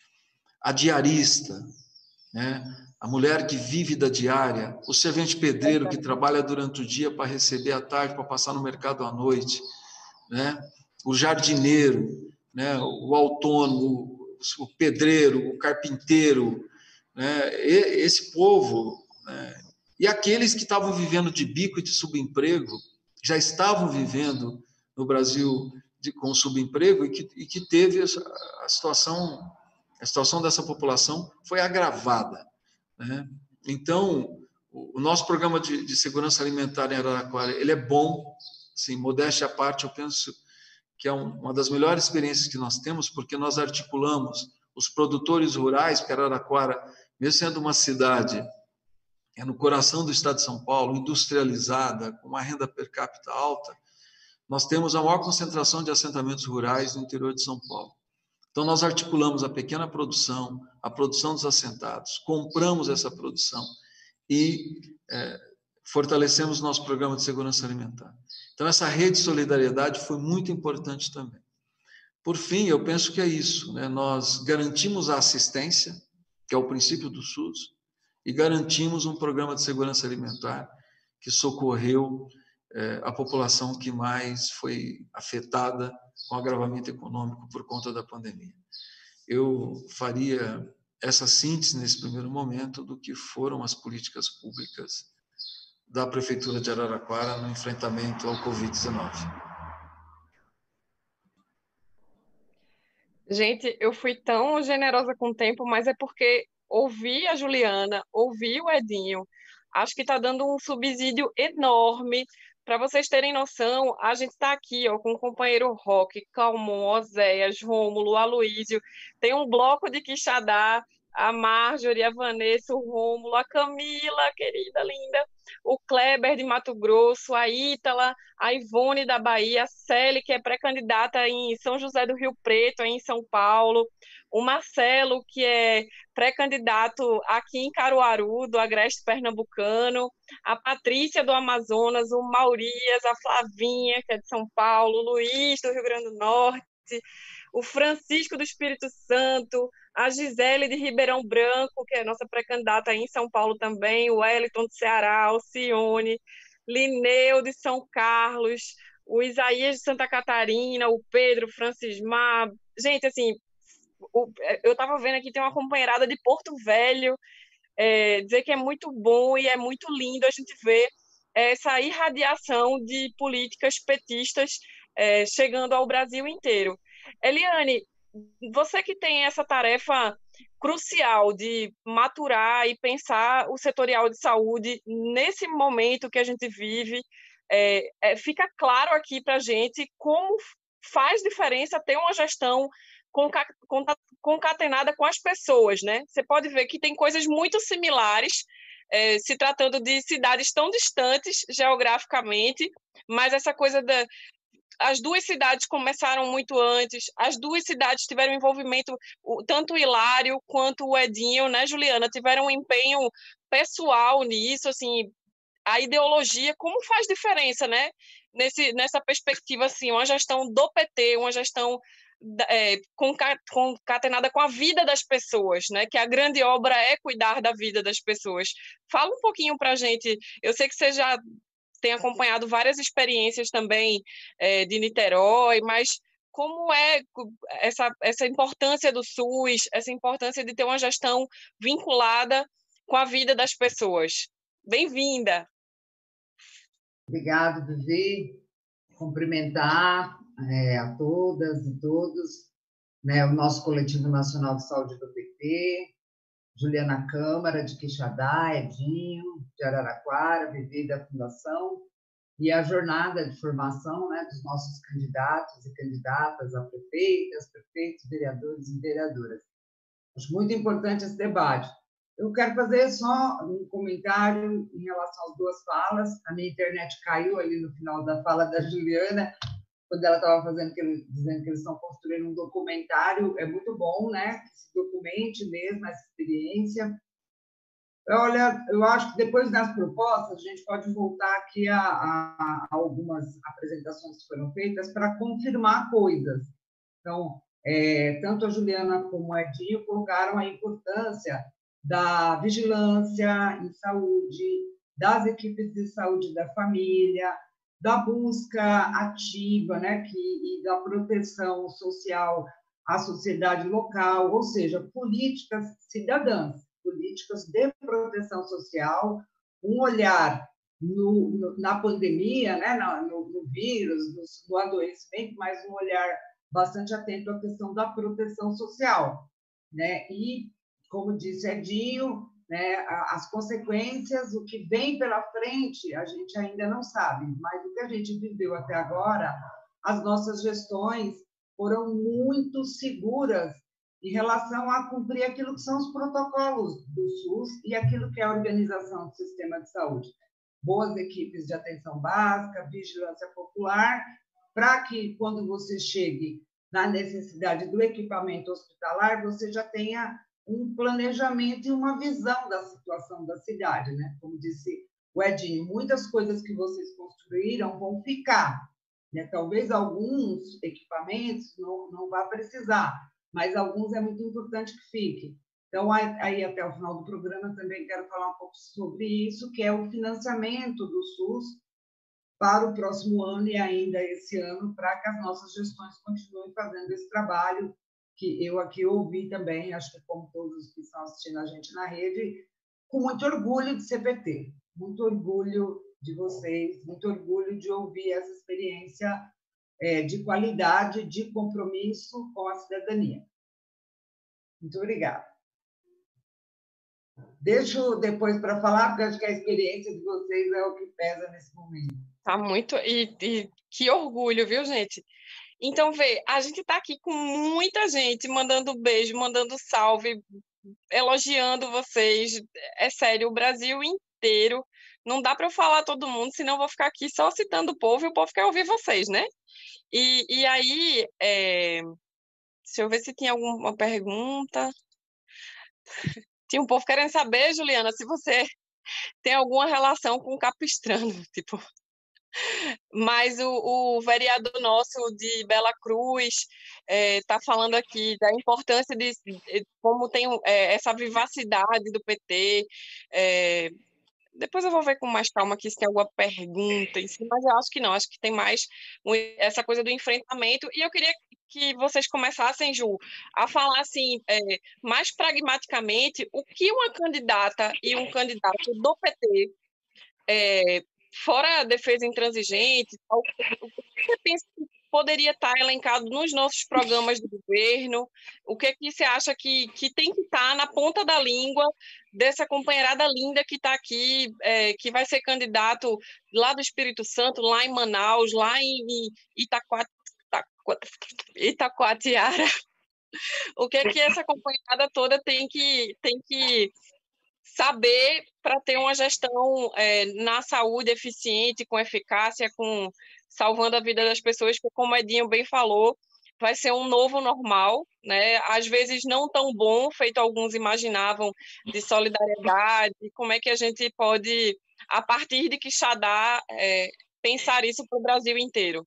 A diarista, né? A mulher que vive da diária, o servente pedreiro que trabalha durante o dia para receber à tarde, para passar no mercado à noite, né? O jardineiro, né? O autônomo, o pedreiro, o carpinteiro, né? Esse povo, né? E aqueles que estavam vivendo de bico e de subemprego, já estavam vivendo no Brasil com subemprego e que teve a situação dessa população foi agravada, né? Então, o nosso programa de segurança alimentar em Araraquara, ele é bom, assim, modéstia à parte, eu penso que é uma das melhores experiências que nós temos, porque nós articulamos os produtores rurais, porque Araraquara, mesmo sendo uma cidade no coração do estado de São Paulo, industrializada, com uma renda per capita alta, nós temos a maior concentração de assentamentos rurais no interior de São Paulo. Então, nós articulamos a pequena produção, a produção dos assentados, compramos essa produção e fortalecemos nosso programa de segurança alimentar. Então, essa rede de solidariedade foi muito importante também. Por fim, eu penso que é isso, né? Nós garantimos a assistência, que é o princípio do SUS, e garantimos um programa de segurança alimentar que socorreu a população que mais foi afetada com o agravamento econômico por conta da pandemia. Eu faria essa síntese nesse primeiro momento do que foram as políticas públicas da Prefeitura de Araraquara no enfrentamento ao Covid-19. Gente, eu fui tão generosa com o tempo, mas é porque ouvi a Juliana, ouvi o Edinho, acho que está dando um subsídio enorme. Para vocês terem noção, a gente está aqui ó, com o companheiro Roque, Calmon, Oséias, Rômulo, Aloísio, tem um bloco de Quixadá, a Marjorie, a Vanessa, o Rômulo, a Camila, querida, linda, o Kleber de Mato Grosso, a Ítala, a Ivone da Bahia, a Célia, que é pré-candidata em São José do Rio Preto, aí em São Paulo, o Marcelo, que é pré-candidato aqui em Caruaru, do Agreste Pernambucano, a Patrícia do Amazonas, o Maurias, a Flavinha, que é de São Paulo, o Luiz do Rio Grande do Norte, o Francisco do Espírito Santo, a Gisele de Ribeirão Branco, que é nossa pré-candidata aí em São Paulo também, o Wellington do Ceará, Alcione, Lineu de São Carlos, o Isaías de Santa Catarina, o Pedro, Francismar. Gente, assim, eu estava vendo aqui, tem uma companheirada de Porto Velho, dizer que é muito bom e é muito lindo a gente ver essa irradiação de políticas petistas chegando ao Brasil inteiro. Eliane, você que tem essa tarefa crucial de maturar e pensar o setorial de saúde nesse momento que a gente vive, fica claro aqui para a gente como faz diferença ter uma gestão concatenada com as pessoas, né? Você pode ver que tem coisas muito similares, se tratando de cidades tão distantes geograficamente, mas essa coisa as duas cidades começaram muito antes, as duas cidades tiveram envolvimento, tanto o Hilário quanto o Edinho, né, Juliana, tiveram um empenho pessoal nisso, assim, a ideologia, como faz diferença, né, nessa perspectiva, assim, uma gestão do PT, uma gestão concatenada com a vida das pessoas, né, que a grande obra é cuidar da vida das pessoas. Fala um pouquinho para a gente, eu sei que você já tem acompanhado várias experiências também de Niterói, mas como é essa importância do SUS, essa importância de ter uma gestão vinculada com a vida das pessoas? Bem-vinda! Obrigada, Vivi. Cumprimentar a todas e todos, né, o nosso Coletivo Nacional de Saúde do PT, Juliana Câmara, de Quixadá, Edinho, de Araraquara, Vivi da Fundação, e a jornada de formação, né, dos nossos candidatos e candidatas a prefeitas, prefeitos, vereadores e vereadoras. Acho muito importante esse debate. Eu quero fazer só um comentário em relação às duas falas. A minha internet caiu ali no final da fala da Juliana, quando ela estava dizendo que eles estão construindo um documentário. É muito bom, né, que se documente mesmo essa experiência. Olha, eu acho que depois das propostas, a gente pode voltar aqui a algumas apresentações que foram feitas para confirmar coisas. Então, tanto a Juliana como o Edinho colocaram a importância da vigilância em saúde, das equipes de saúde da família, da busca ativa, né, e da proteção social à sociedade local, ou seja, políticas cidadãs, políticas de proteção social, um olhar na pandemia, né, no vírus, no adoecimento, mas um olhar bastante atento à questão da proteção social, né? E, como disse Edinho, né, as consequências, o que vem pela frente, a gente ainda não sabe, mas o que a gente viveu até agora, as nossas gestões foram muito seguras em relação a cumprir aquilo que são os protocolos do SUS e aquilo que é a organização do sistema de saúde. Boas equipes de atenção básica, vigilância popular, para que, quando você chegue na necessidade do equipamento hospitalar, você já tenha um planejamento e uma visão da situação da cidade, né? Como disse o Edinho, muitas coisas que vocês construíram vão ficar, né? Talvez alguns equipamentos não vá precisar, mas alguns é muito importante que fiquem. Então, aí até o final do programa também quero falar um pouco sobre isso, que é o financiamento do SUS para o próximo ano e ainda esse ano, para que as nossas gestões continuem fazendo esse trabalho que eu aqui ouvi também, acho que como todos que estão assistindo a gente na rede, com muito orgulho de CPT, muito orgulho de vocês, muito orgulho de ouvir essa experiência de qualidade, de compromisso com a cidadania. Muito obrigada. Deixo depois para falar, porque acho que a experiência de vocês é o que pesa nesse momento. Tá muito, e que orgulho, viu, gente? Então, vê, a gente está aqui com muita gente mandando beijo, mandando salve, elogiando vocês. É sério, o Brasil inteiro. Não dá para eu falar todo mundo, senão eu vou ficar aqui só citando o povo e o povo quer ouvir vocês, né? E aí, deixa eu ver se tinha alguma pergunta. Tinha um povo querendo saber, Juliana, se você tem alguma relação com o Capistrano, tipo. Mas o vereador nosso de Bela Cruz está falando aqui da importância de como tem essa vivacidade do PT. Depois eu vou ver com mais calma aqui se tem alguma pergunta em si, mas eu acho que não, acho que tem mais essa coisa do enfrentamento. E eu queria que vocês começassem, Ju, a falar assim, mais pragmaticamente, o que uma candidata e um candidato do PT, fora a defesa intransigente, o que você pensa que poderia estar elencado nos nossos programas do governo? O que você acha que tem que estar na ponta da língua dessa companheirada linda que está aqui, que vai ser candidato lá do Espírito Santo, lá em Manaus, lá em Itacoatiara? O que essa companheirada toda tem que saber para ter uma gestão na saúde eficiente, com eficácia, salvando a vida das pessoas, que, como o Edinho bem falou, vai ser um novo normal, né? Às vezes não tão bom, feito alguns imaginavam, de solidariedade. Como é que a gente pode, a partir de Quixadá, pensar isso para o Brasil inteiro?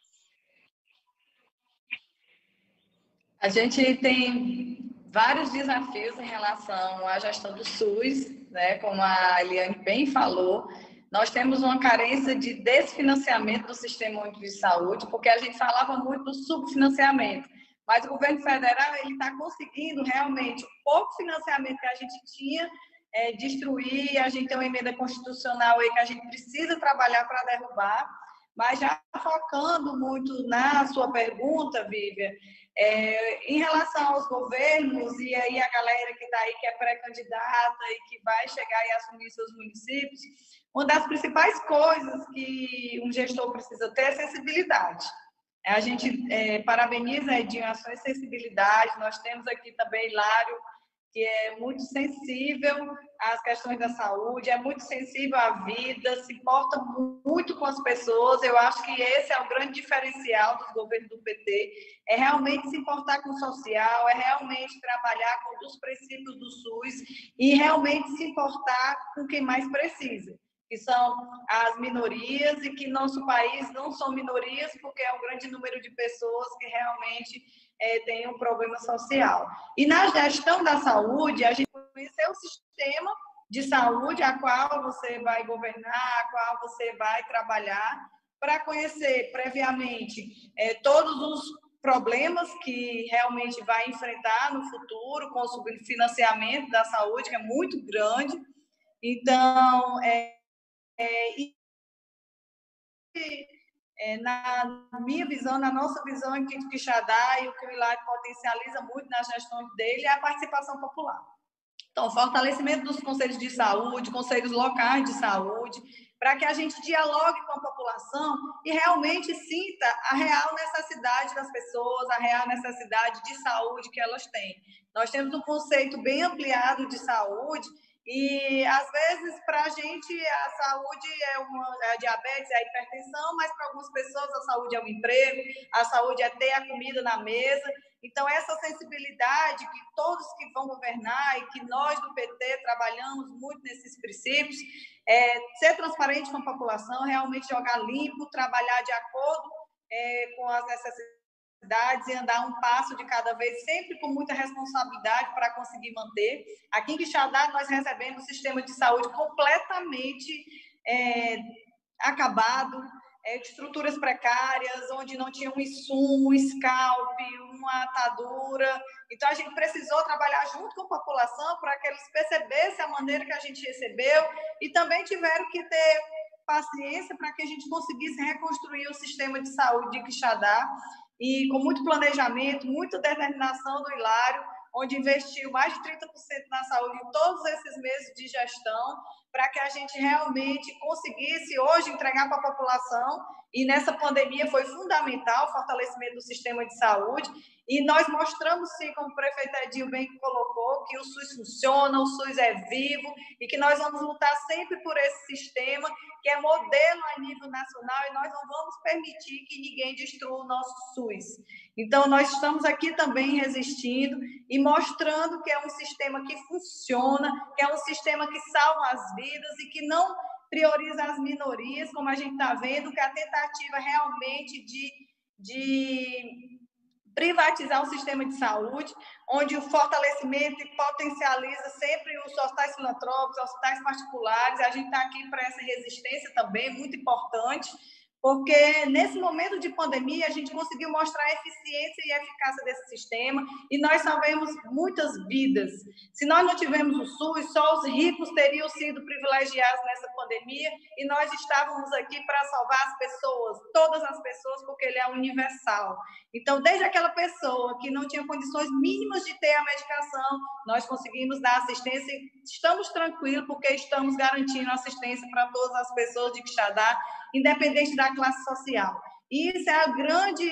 A gente tem vários desafios em relação à gestão do SUS, né? Como a Eliane bem falou, nós temos uma carência de desfinanciamento do Sistema Único de Saúde, porque a gente falava muito do subfinanciamento, mas o governo federal está conseguindo realmente o pouco financiamento que a gente tinha destruir. A gente tem uma emenda constitucional aí que a gente precisa trabalhar para derrubar, mas já focando muito na sua pergunta, Vivian, em relação aos governos, e aí a galera que está aí, que é pré-candidata e que vai chegar e assumir seus municípios, uma das principais coisas que um gestor precisa ter é sensibilidade. A gente parabeniza, Edinho, a sua sensibilidade. Nós temos aqui também Hilário, que é muito sensível às questões da saúde, é muito sensível à vida, se importa muito com as pessoas. Eu acho que esse é o grande diferencial dos governos do PT, é realmente se importar com o social, é realmente trabalhar com os princípios do SUS e realmente se importar com quem mais precisa, que são as minorias, e que nosso país não são minorias, porque é um grande número de pessoas que realmente tem um problema social. E na gestão da saúde, a gente conhece o sistema de saúde a qual você vai governar, a qual você vai trabalhar, para conhecer previamente todos os problemas que realmente vai enfrentar no futuro, com o subfinanciamento da saúde, que é muito grande. Então, na minha visão, na nossa visão aqui de Quixadá, e o que o Hilário potencializa muito na gestão dele é a participação popular. Então, fortalecimento dos conselhos de saúde, conselhos locais de saúde, para que a gente dialogue com a população e realmente sinta a real necessidade das pessoas, a real necessidade de saúde que elas têm. Nós temos um conceito bem ampliado de saúde, e, às vezes, para a gente, a saúde é a diabetes, é a hipertensão, mas para algumas pessoas a saúde é o emprego, a saúde é ter a comida na mesa. Então, essa sensibilidade que todos que vão governar e que nós do PT trabalhamos muito nesses princípios, ser transparente com a população, realmente jogar limpo, trabalhar de acordo com as necessidades e andar um passo de cada vez, sempre com muita responsabilidade para conseguir manter. Aqui em Quixadá, nós recebemos um sistema de saúde completamente acabado, estruturas precárias, onde não tinha um insumo, um scalp, uma atadura. Então, a gente precisou trabalhar junto com a população para que eles percebessem a maneira que a gente recebeu e também tiveram que ter paciência para que a gente conseguisse reconstruir o sistema de saúde de Quixadá e com muito planejamento, muita determinação do Hilário, onde investiu mais de 30% na saúde em todos esses meses de gestão, para que a gente realmente conseguisse hoje entregar para a população, e nessa pandemia foi fundamental o fortalecimento do sistema de saúde, e nós mostramos sim, como o prefeito Edil bem colocou, que o SUS funciona, o SUS é vivo, e que nós vamos lutar sempre por esse sistema, que é modelo a nível nacional, e nós não vamos permitir que ninguém destrua o nosso SUS. Então, nós estamos aqui também resistindo e mostrando que é um sistema que funciona, que é um sistema que salva as vidas e que não prioriza as minorias, como a gente está vendo, que a tentativa realmente de privatizar o sistema de saúde, onde o fortalecimento potencializa sempre os hospitais filantrópicos, hospitais particulares. A gente está aqui para essa resistência também, muito importante, porque nesse momento de pandemia a gente conseguiu mostrar a eficiência e a eficácia desse sistema e nós salvamos muitas vidas. Se nós não tivermos o SUS, só os ricos teriam sido privilegiados nessa pandemia e nós estávamos aqui para salvar as pessoas, todas as pessoas, porque ele é universal. Então, desde aquela pessoa que não tinha condições mínimas de ter a medicação, nós conseguimos dar assistência e estamos tranquilos porque estamos garantindo assistência para todas as pessoas de Quixadá, independente da classe social. E isso é a grande,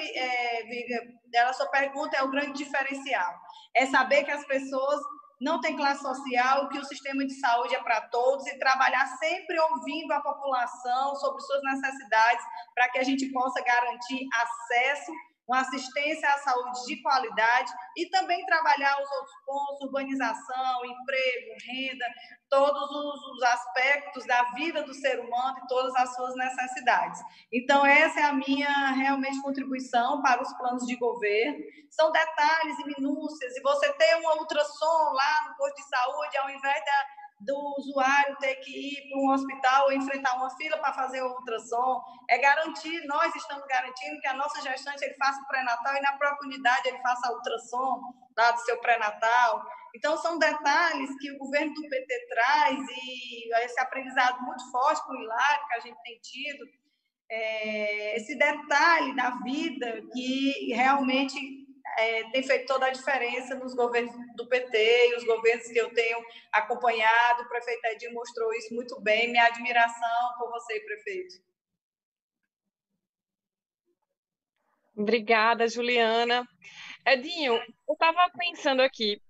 a sua pergunta é o grande diferencial. É saber que as pessoas não têm classe social, que o sistema de saúde é para todos e trabalhar sempre ouvindo a população sobre suas necessidades para que a gente possa garantir acesso, uma assistência à saúde de qualidade e também trabalhar os outros pontos, urbanização, emprego, renda, todos os aspectos da vida do ser humano e todas as suas necessidades. Então, essa é a minha, realmente, contribuição para os planos de governo. São detalhes e minúcias, e você ter um ultrassom lá no posto de saúde, ao invés do usuário ter que ir para um hospital ou enfrentar uma fila para fazer o ultrassom, é garantir, nós estamos garantindo que a nossa gestante ele faça o pré-natal e na própria unidade ele faça o ultrassom lá do seu pré-natal. Então, são detalhes que o governo do PT traz e esse aprendizado muito forte com o Hilário que a gente tem tido, esse detalhe da vida que realmente tem feito toda a diferença nos governos do PT e os governos que eu tenho acompanhado. O prefeito Edil mostrou isso muito bem. Minha admiração por você, prefeito. Obrigada, Juliana. Edinho, eu estava pensando aqui,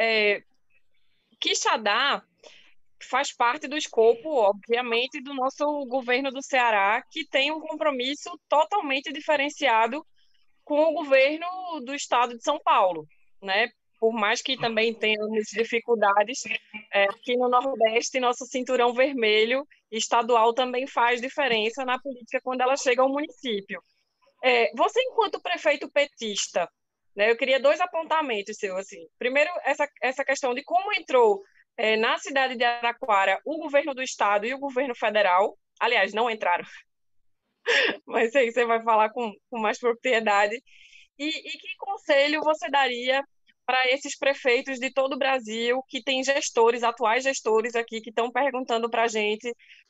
Quixadá faz parte do escopo, obviamente, do nosso governo do Ceará, que tem um compromisso totalmente diferenciado com o governo do estado de São Paulo, né? Por mais que também tenhamos dificuldades, aqui no Nordeste, nosso cinturão vermelho estadual também faz diferença na política quando ela chega ao município. Você, enquanto prefeito petista, né, eu queria 2 apontamentos seus. Assim. Primeiro, essa questão de como entrou na cidade de Araraquara o governo do estado e o governo federal. Aliás, não entraram. Mas aí você vai falar com mais propriedade. E que conselho você daria para esses prefeitos de todo o Brasil que têm gestores, atuais gestores aqui, que estão perguntando para a gente,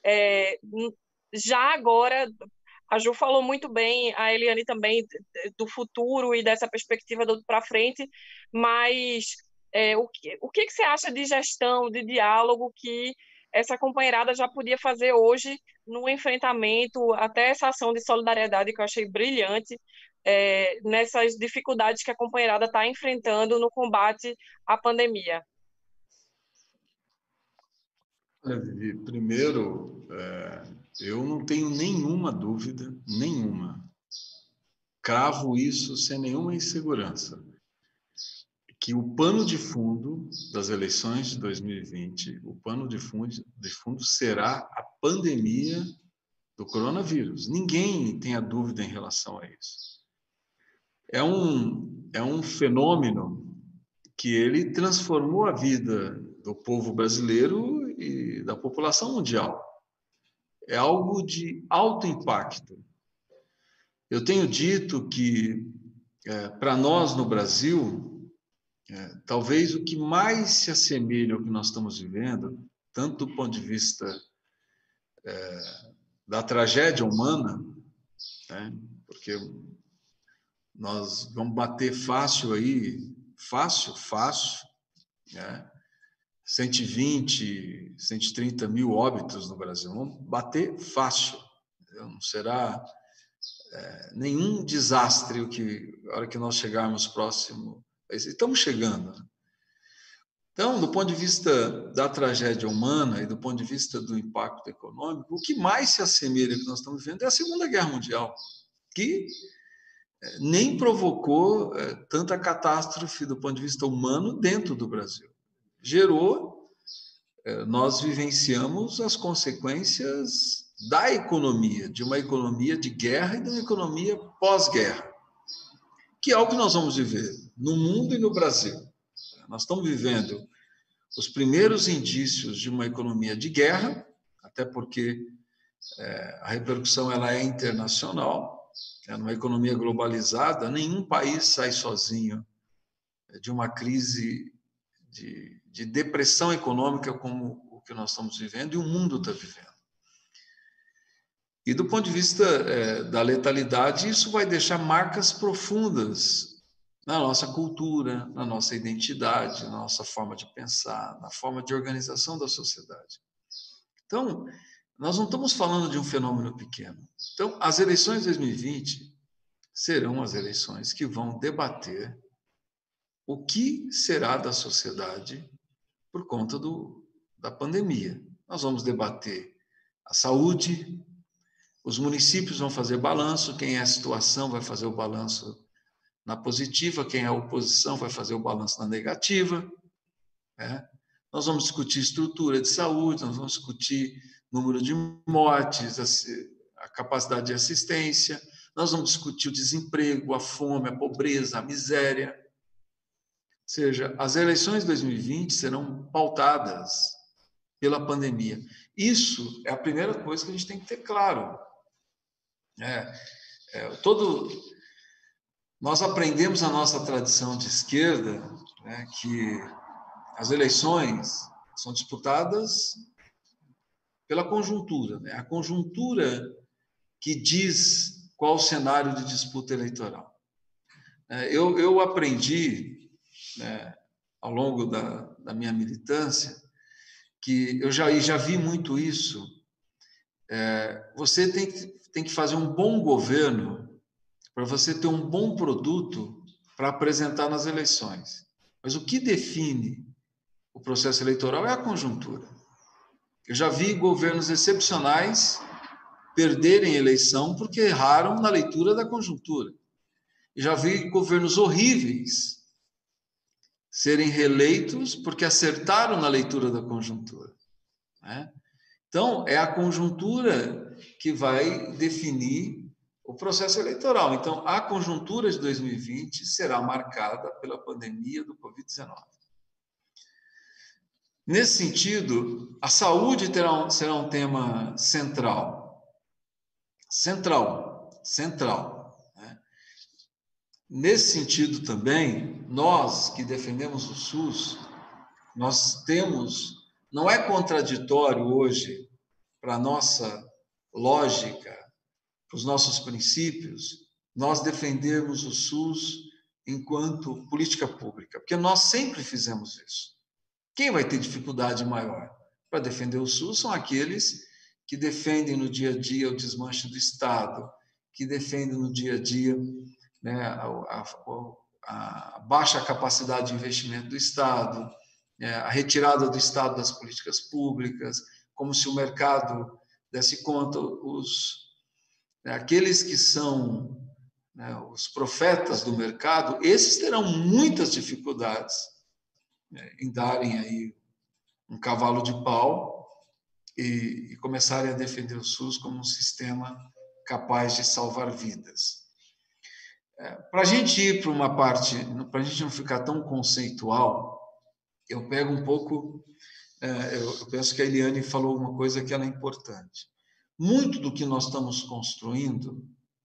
já agora, a Ju falou muito bem, a Eliane também, do futuro e dessa perspectiva para frente, mas o que você acha de gestão, de diálogo que essa companheirada já podia fazer hoje no enfrentamento, até essa ação de solidariedade que eu achei brilhante, nessas dificuldades que a companheirada está enfrentando no combate à pandemia? Vivi, primeiro, eu não tenho nenhuma dúvida, nenhuma, cravo isso sem nenhuma insegurança, que o pano de fundo das eleições de 2020, o pano de fundo será a pandemia do coronavírus. Ninguém tenha dúvida em relação a isso. É um fenômeno que ele transformou a vida do povo brasileiro e da população mundial. É algo de alto impacto. Eu tenho dito que, para nós no Brasil, talvez o que mais se assemelha ao que nós estamos vivendo, tanto do ponto de vista da tragédia humana, né? Porque nós vamos bater fácil aí, fácil, né? 120, 130 mil óbitos no Brasil. Vamos bater fácil. Não será nenhum desastre a hora que nós chegarmos próximo. Estamos chegando. Então, do ponto de vista da tragédia humana e do ponto de vista do impacto econômico, o que mais se assemelha ao que nós estamos vivendo é a Segunda Guerra Mundial, que nem provocou tanta catástrofe do ponto de vista humano dentro do Brasil. Nós vivenciamos as consequências da economia, de uma economia de guerra e de uma economia pós-guerra, que é o que nós vamos viver no mundo e no Brasil. Nós estamos vivendo os primeiros indícios de uma economia de guerra, até porque a repercussão ela é internacional. Numa economia globalizada, nenhum país sai sozinho de uma crise de depressão econômica como o que nós estamos vivendo e o mundo está vivendo. E do ponto de vista da letalidade, isso vai deixar marcas profundas na nossa cultura, na nossa identidade, na nossa forma de pensar, na forma de organização da sociedade. Então, nós não estamos falando de um fenômeno pequeno. Então, as eleições de 2020 serão as eleições que vão debater o que será da sociedade por conta da pandemia. Nós vamos debater a saúde, os municípios vão fazer balanço, quem é a situação vai fazer o balanço na positiva, quem é a oposição vai fazer o balanço na negativa. Né? Nós vamos discutir estrutura de saúde, nós vamos discutir número de mortes, a capacidade de assistência, nós vamos discutir o desemprego, a fome, a pobreza, a miséria. Ou seja, as eleições de 2020 serão pautadas pela pandemia. Isso é a primeira coisa que a gente tem que ter claro. Nós aprendemos na nossa tradição de esquerda, né, que as eleições são disputadas pela conjuntura, né? A conjuntura que diz qual o cenário de disputa eleitoral. Eu aprendi, né, ao longo da minha militância, que eu já vi muito isso. Você tem que fazer um bom governo para você ter um bom produto para apresentar nas eleições. Mas o que define o processo eleitoral é a conjuntura. Eu já vi governos excepcionais perderem eleição porque erraram na leitura da conjuntura. E já vi governos horríveis serem reeleitos porque acertaram na leitura da conjuntura. Né? Então, é a conjuntura que vai definir o processo eleitoral. Então, a conjuntura de 2020 será marcada pela pandemia do Covid-19. Nesse sentido, a saúde será um tema central. Central. Né? Nesse sentido também, nós que defendemos o SUS, nós temos, não é contraditório hoje para a nossa lógica, para os nossos princípios, nós defendermos o SUS enquanto política pública, porque nós sempre fizemos isso. Quem vai ter dificuldade maior para defender o SUS são aqueles que defendem no dia a dia o desmanche do Estado, que defendem no dia a dia, né, a baixa capacidade de investimento do Estado, a retirada do Estado das políticas públicas, como se o mercado desse conta. Aqueles que são, né, os profetas do mercado, esses terão muitas dificuldades, né, em darem aí um cavalo de pau e começarem a defender o SUS como um sistema capaz de salvar vidas. Para a gente ir para uma parte, para a gente não ficar tão conceitual, eu pego um pouco, eu penso que a Eliane falou uma coisa que ela é importante. Muito do que nós estamos construindo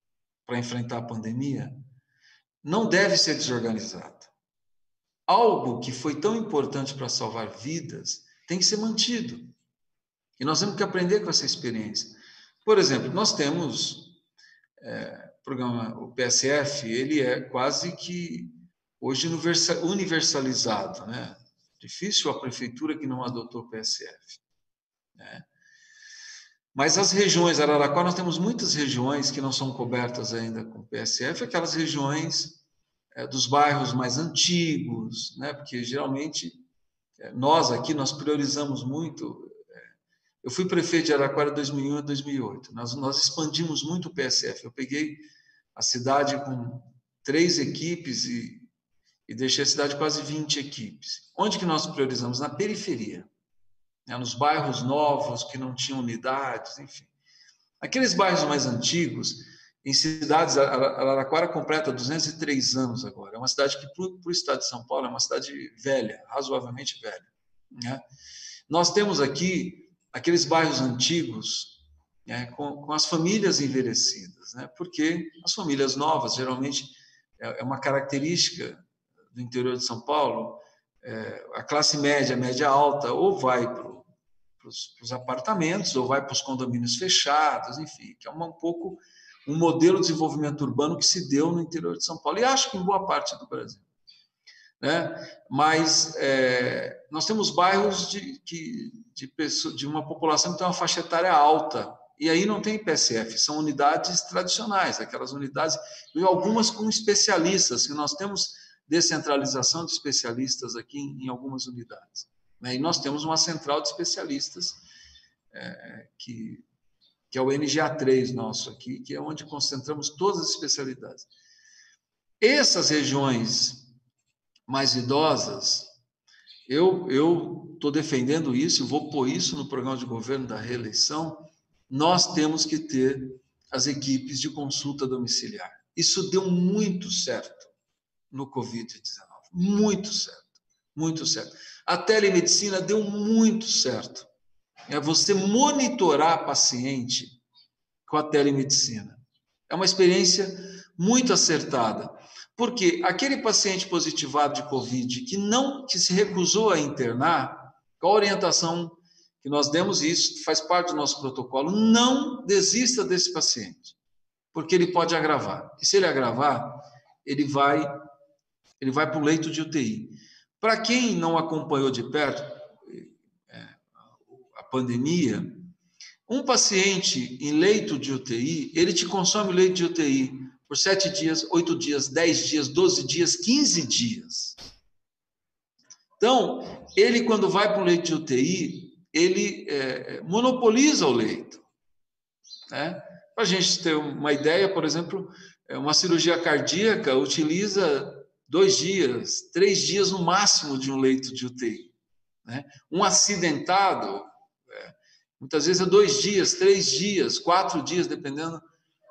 para enfrentar a pandemia, não deve ser desorganizado. Algo que foi tão importante para salvar vidas tem que ser mantido. E nós temos que aprender com essa experiência. Por exemplo, nós temos o programa, o PSF, ele é quase que hoje universalizado, né? Difícil a prefeitura que não adotou o PSF, né? Mas as regiões, Araraquara, nós temos muitas regiões que não são cobertas ainda com o PSF, aquelas regiões dos bairros mais antigos, né? Porque geralmente nós aqui, nós priorizamos muito. Eu fui prefeito de Araraquara de 2001 a 2008, nós expandimos muito o PSF, eu peguei a cidade com 3 equipes e deixei a cidade quase 20 equipes. Onde que nós priorizamos? Na periferia, né? Nos bairros novos que não tinham unidades, enfim. Aqueles bairros mais antigos, em cidades, Araraquara completa 203 anos agora. É uma cidade que, para o estado de São Paulo, é uma cidade velha, razoavelmente velha, né? Nós temos aqui aqueles bairros antigos, né, com as famílias envelhecidas, né? Porque as famílias novas, geralmente, é uma característica do interior de São Paulo, a classe média, média alta, ou vai para os apartamentos, ou vai para os condomínios fechados, enfim, que é um pouco um modelo de desenvolvimento urbano que se deu no interior de São Paulo, e acho que em boa parte do Brasil, né? Mas nós temos bairros de uma população que tem uma faixa etária alta, e aí não tem PSF, são unidades tradicionais, aquelas unidades, e algumas com especialistas, que nós temos descentralização de especialistas aqui em algumas unidades, né? E nós temos uma central de especialistas que é o NGA3 nosso aqui, que é onde concentramos todas as especialidades. Essas regiões mais idosas, eu estou defendendo isso, vou pôr isso no programa de governo da reeleição, nós temos que ter as equipes de consulta domiciliar. Isso deu muito certo no Covid-19, muito certo, muito certo. A telemedicina deu muito certo. É você monitorar paciente com a telemedicina. É uma experiência muito acertada, porque aquele paciente positivado de Covid que se recusou a internar, qual a orientação que nós demos, isso faz parte do nosso protocolo, não desista desse paciente, porque ele pode agravar. E se ele agravar, ele vai para o leito de UTI. Para quem não acompanhou de perto a pandemia, um paciente em leito de UTI, ele te consome o leito de UTI por 7 dias, 8 dias, 10 dias, 12 dias, 15 dias. Então, ele, quando vai para o leito de UTI, ele monopoliza o leito, né? Para a gente ter uma ideia, por exemplo, uma cirurgia cardíaca utiliza 2 dias, 3 dias no máximo de um leito de UTI, né? Um acidentado, muitas vezes 2 dias, 3 dias, 4 dias, dependendo.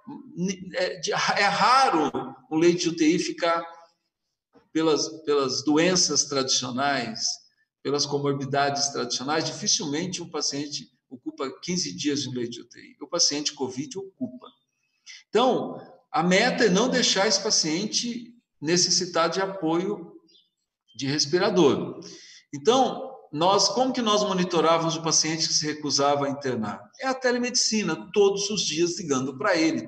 É raro um leito de UTI ficar pelas doenças tradicionais, pelas comorbidades tradicionais. Dificilmente um paciente ocupa 15 dias de leito de UTI. O paciente COVID ocupa. Então, a meta é não deixar esse paciente necessitar de apoio de respirador. Então, como que nós monitorávamos o paciente que se recusava a internar? É a telemedicina, todos os dias ligando para ele,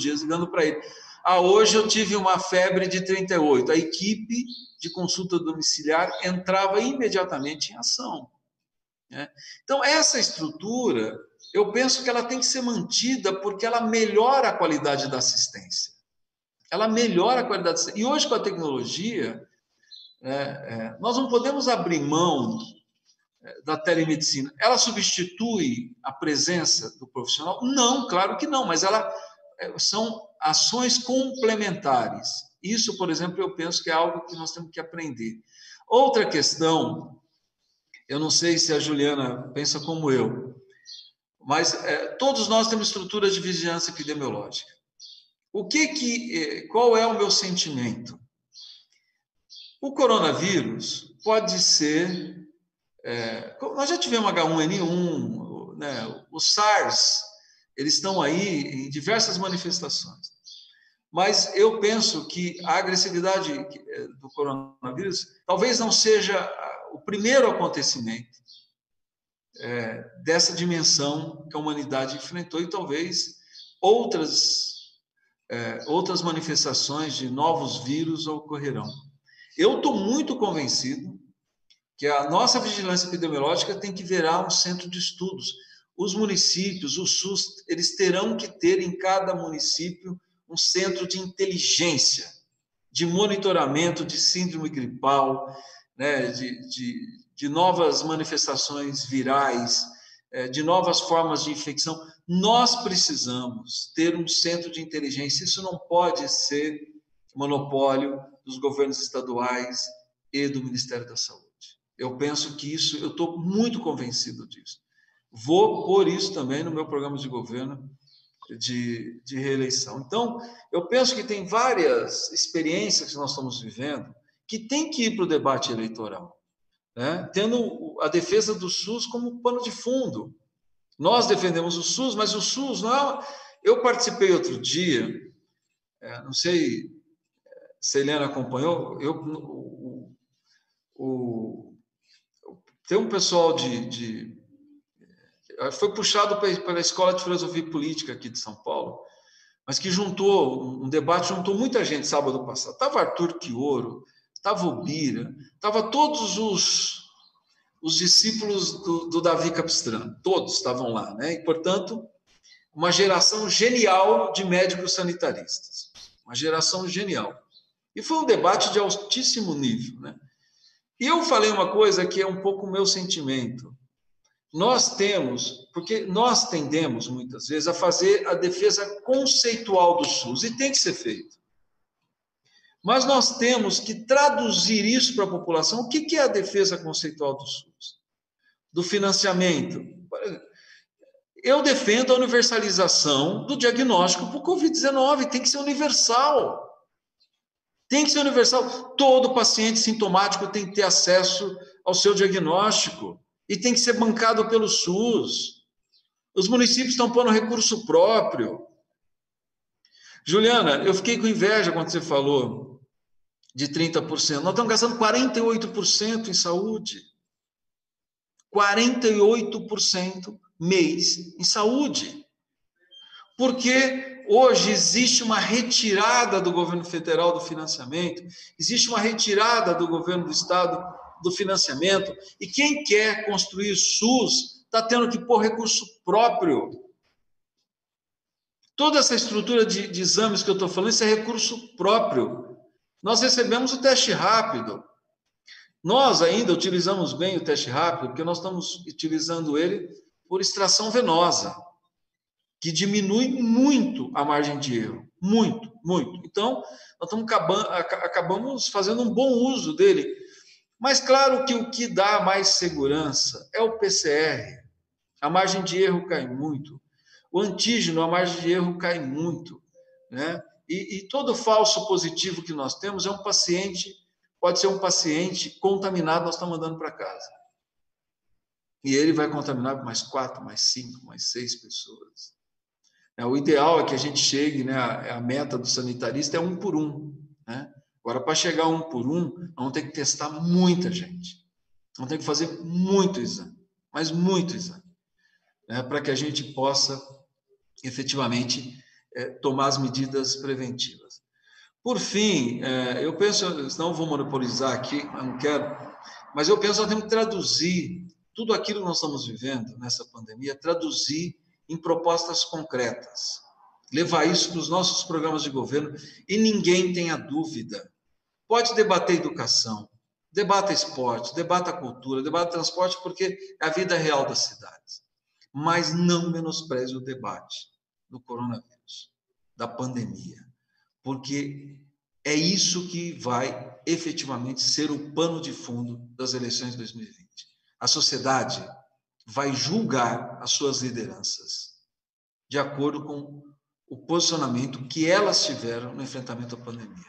hoje eu tive uma febre de 38. A equipe de consulta domiciliar entrava imediatamente em ação, né? Então, essa estrutura, eu penso que ela tem que ser mantida porque ela melhora a qualidade da assistência. E hoje, com a tecnologia, nós não podemos abrir mão da telemedicina. Ela substitui a presença do profissional? Não, claro que não, mas são ações complementares. Isso, por exemplo, eu penso que é algo que nós temos que aprender. Outra questão, eu não sei se a Juliana pensa como eu, mas todos nós temos estruturas de vigilância epidemiológica. Qual é o meu sentimento? O coronavírus pode ser... nós já tivemos H1N1, né? O SARS, eles estão aí em diversas manifestações. Mas eu penso que a agressividade do coronavírus talvez não seja o primeiro acontecimento dessa dimensão que a humanidade enfrentou, e talvez outras manifestações de novos vírus ocorrerão. Eu estou muito convencido que a nossa vigilância epidemiológica tem que virar um centro de estudos. Os municípios, o SUS, eles terão que ter em cada município um centro de inteligência, de monitoramento de síndrome gripal, né, de novas manifestações virais, de novas formas de infecção. Nós precisamos ter um centro de inteligência. Isso não pode ser monopólio dos governos estaduais e do Ministério da Saúde. Eu penso que isso, eu estou muito convencido disso. Vou pôr isso também no meu programa de governo de reeleição. Então, eu penso que tem várias experiências que nós estamos vivendo que tem que ir para o debate eleitoral, né? Tendo a defesa do SUS como pano de fundo. Nós defendemos o SUS, mas o SUS não é... Eu participei outro dia, não sei se a Helena acompanhou, tem um pessoal foi puxado pela Escola de Filosofia e Política aqui de São Paulo, mas que juntou muita gente sábado passado. Estava Arthur Quioro, estava o Bira, estava todos os discípulos do Davi Capistrano, todos estavam lá, né? E, portanto, uma geração genial de médicos sanitaristas, uma geração genial. E foi um debate de altíssimo nível, né? E eu falei uma coisa que é um pouco o meu sentimento. Porque nós tendemos, muitas vezes, a fazer a defesa conceitual do SUS, e tem que ser feito. Mas nós temos que traduzir isso para a população. O que é a defesa conceitual do SUS? Do financiamento. Eu defendo a universalização do diagnóstico para o Covid-19, tem que ser universal. Tem que ser universal. Todo paciente sintomático tem que ter acesso ao seu diagnóstico e tem que ser bancado pelo SUS. Os municípios estão pondo recurso próprio. Juliana, eu fiquei com inveja quando você falou de 30%. Nós estamos gastando 48% em saúde. 48% mês em saúde. Porque hoje existe uma retirada do governo federal do financiamento, existe uma retirada do governo do estado do financiamento, e quem quer construir SUS está tendo que pôr recurso próprio. Toda essa estrutura de exames que eu estou falando, isso é recurso próprio. Nós recebemos o teste rápido. Nós ainda utilizamos bem o teste rápido, porque nós estamos utilizando ele por extração venosa, que diminui muito a margem de erro. Muito, muito. Então, nós acabamos fazendo um bom uso dele. Mas, claro que o que dá mais segurança é o PCR. A margem de erro cai muito. O antígeno, a margem de erro cai muito, né? E todo falso positivo que nós temos é um paciente, pode ser um paciente contaminado, nós estamos mandando para casa. E ele vai contaminar mais 4, mais 5, mais 6 pessoas. O ideal é que a gente chegue, né? A meta do sanitarista é 1 por 1, né? Agora, para chegar a 1 por 1, vamos ter que testar muita gente. Vamos ter que fazer muito exame, mas muito exame, né? Para que a gente possa, efetivamente, tomar as medidas preventivas. Por fim, eu penso, senão eu vou monopolizar aqui, eu não quero, mas eu penso que nós temos que traduzir tudo aquilo que nós estamos vivendo nessa pandemia, traduzir em propostas concretas, levar isso para os nossos programas de governo, e ninguém tenha dúvida. Pode debater educação, debata esporte, debata cultura, debata transporte, porque é a vida real das cidades. Mas não menospreze o debate do coronavírus, da pandemia, porque é isso que vai efetivamente ser o pano de fundo das eleições de 2020. A sociedade vai julgar as suas lideranças de acordo com o posicionamento que elas tiveram no enfrentamento à pandemia.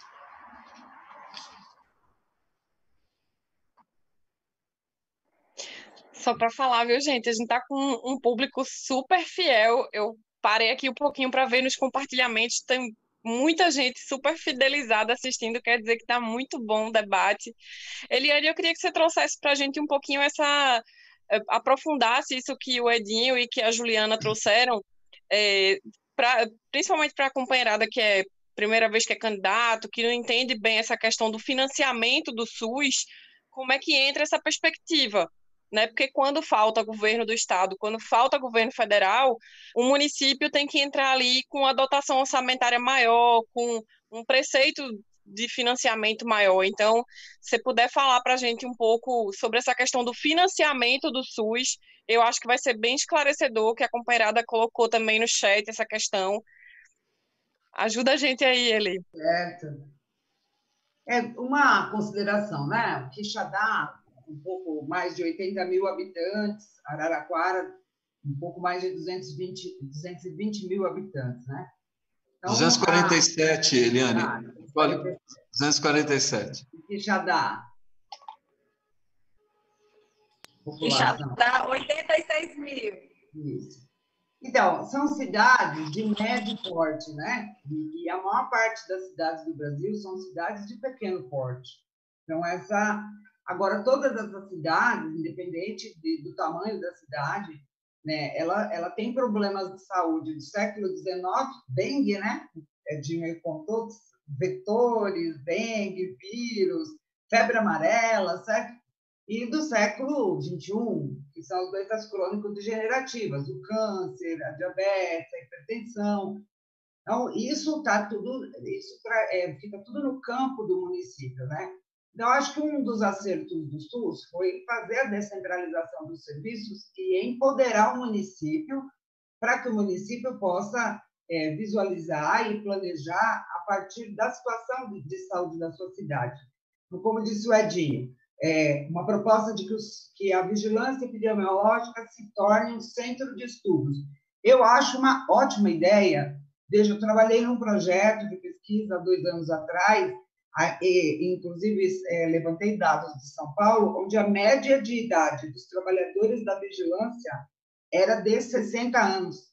Só para falar, viu, gente? A gente está com um público super fiel. Eu parei aqui um pouquinho para ver nos compartilhamentos, tem muita gente super fidelizada assistindo, quer dizer que está muito bom o debate. Eliane, eu queria que você trouxesse para a gente um pouquinho aprofundasse isso que o Edinho e que a Juliana trouxeram, principalmente para a companheirada que é primeira vez que é candidato, que não entende bem essa questão do financiamento do SUS, como é que entra essa perspectiva? Né? Porque quando falta governo do estado, quando falta governo federal, o município tem que entrar ali com a dotação orçamentária maior, com um preceito de financiamento maior. Então, se você puder falar para a gente um pouco sobre essa questão do financiamento do SUS, eu acho que vai ser bem esclarecedor, que a companheirada colocou também no chat essa questão. Ajuda a gente aí, Eli. Certo. É uma consideração, né? Quixadá, um pouco mais de 80 mil habitantes, Araraquara, um pouco mais de 220 mil habitantes, né? Então, 247, Eliane. 247. Quixadá. Quixadá, 86 mil. Isso. Então, são cidades de médio porte, né? E a maior parte das cidades do Brasil são cidades de pequeno porte. Então, agora, todas essas cidades, independente do tamanho da cidade, né, ela tem problemas de saúde do século XIX, dengue, né? Edinho contou, vetores, dengue, vírus, febre amarela, certo? E do século XXI, que são as doenças crônico-degenerativas, o câncer, a diabetes, a hipertensão. Então, fica tudo no campo do município, né? Então, acho que um dos acertos do SUS foi fazer a descentralização dos serviços e empoderar o município para que o município possa visualizar e planejar a partir da situação de saúde da sua cidade. Como disse o Edinho, uma proposta de que a vigilância epidemiológica se torne um centro de estudos. Eu acho uma ótima ideia. Veja, eu trabalhei num projeto de pesquisa há 2 anos atrás, inclusive levantei dados de São Paulo, onde a média de idade dos trabalhadores da vigilância era de 60 anos.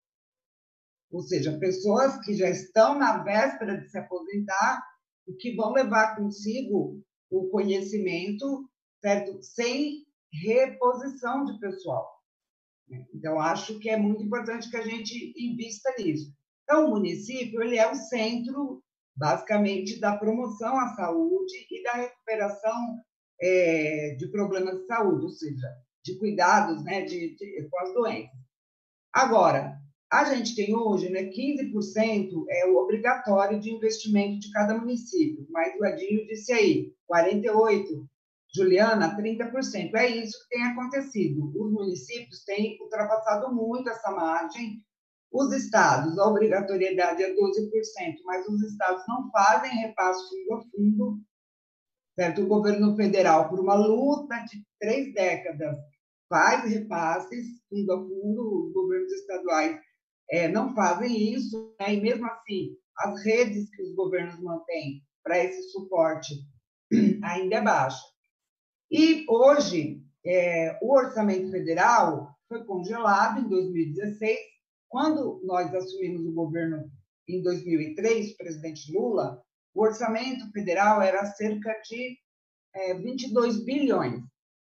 Ou seja, pessoas que já estão na véspera de se aposentar e que vão levar consigo o conhecimento, certo? Sem reposição de pessoal. Então, acho que é muito importante que a gente invista nisso. Então, o município ele é o centro, basicamente, da promoção à saúde e da recuperação de problemas de saúde, ou seja, de cuidados, né, com as doenças. Agora, a gente tem hoje, né, 15% é o obrigatório de investimento de cada município, mas o Edinho disse aí, 48%, Juliana, 30%. É isso que tem acontecido. Os municípios têm ultrapassado muito essa margem. Os estados, a obrigatoriedade é 12%, mas os estados não fazem repasse fundo a fundo, certo? O governo federal, por uma luta de 3 décadas, faz repasses fundo a fundo, os governos estaduais não fazem isso, né? E mesmo assim, as redes que os governos mantêm para esse suporte ainda é baixa. E hoje, o orçamento federal foi congelado em 2016, quando nós assumimos o governo em 2003, o presidente Lula, o orçamento federal era cerca de 22 bilhões.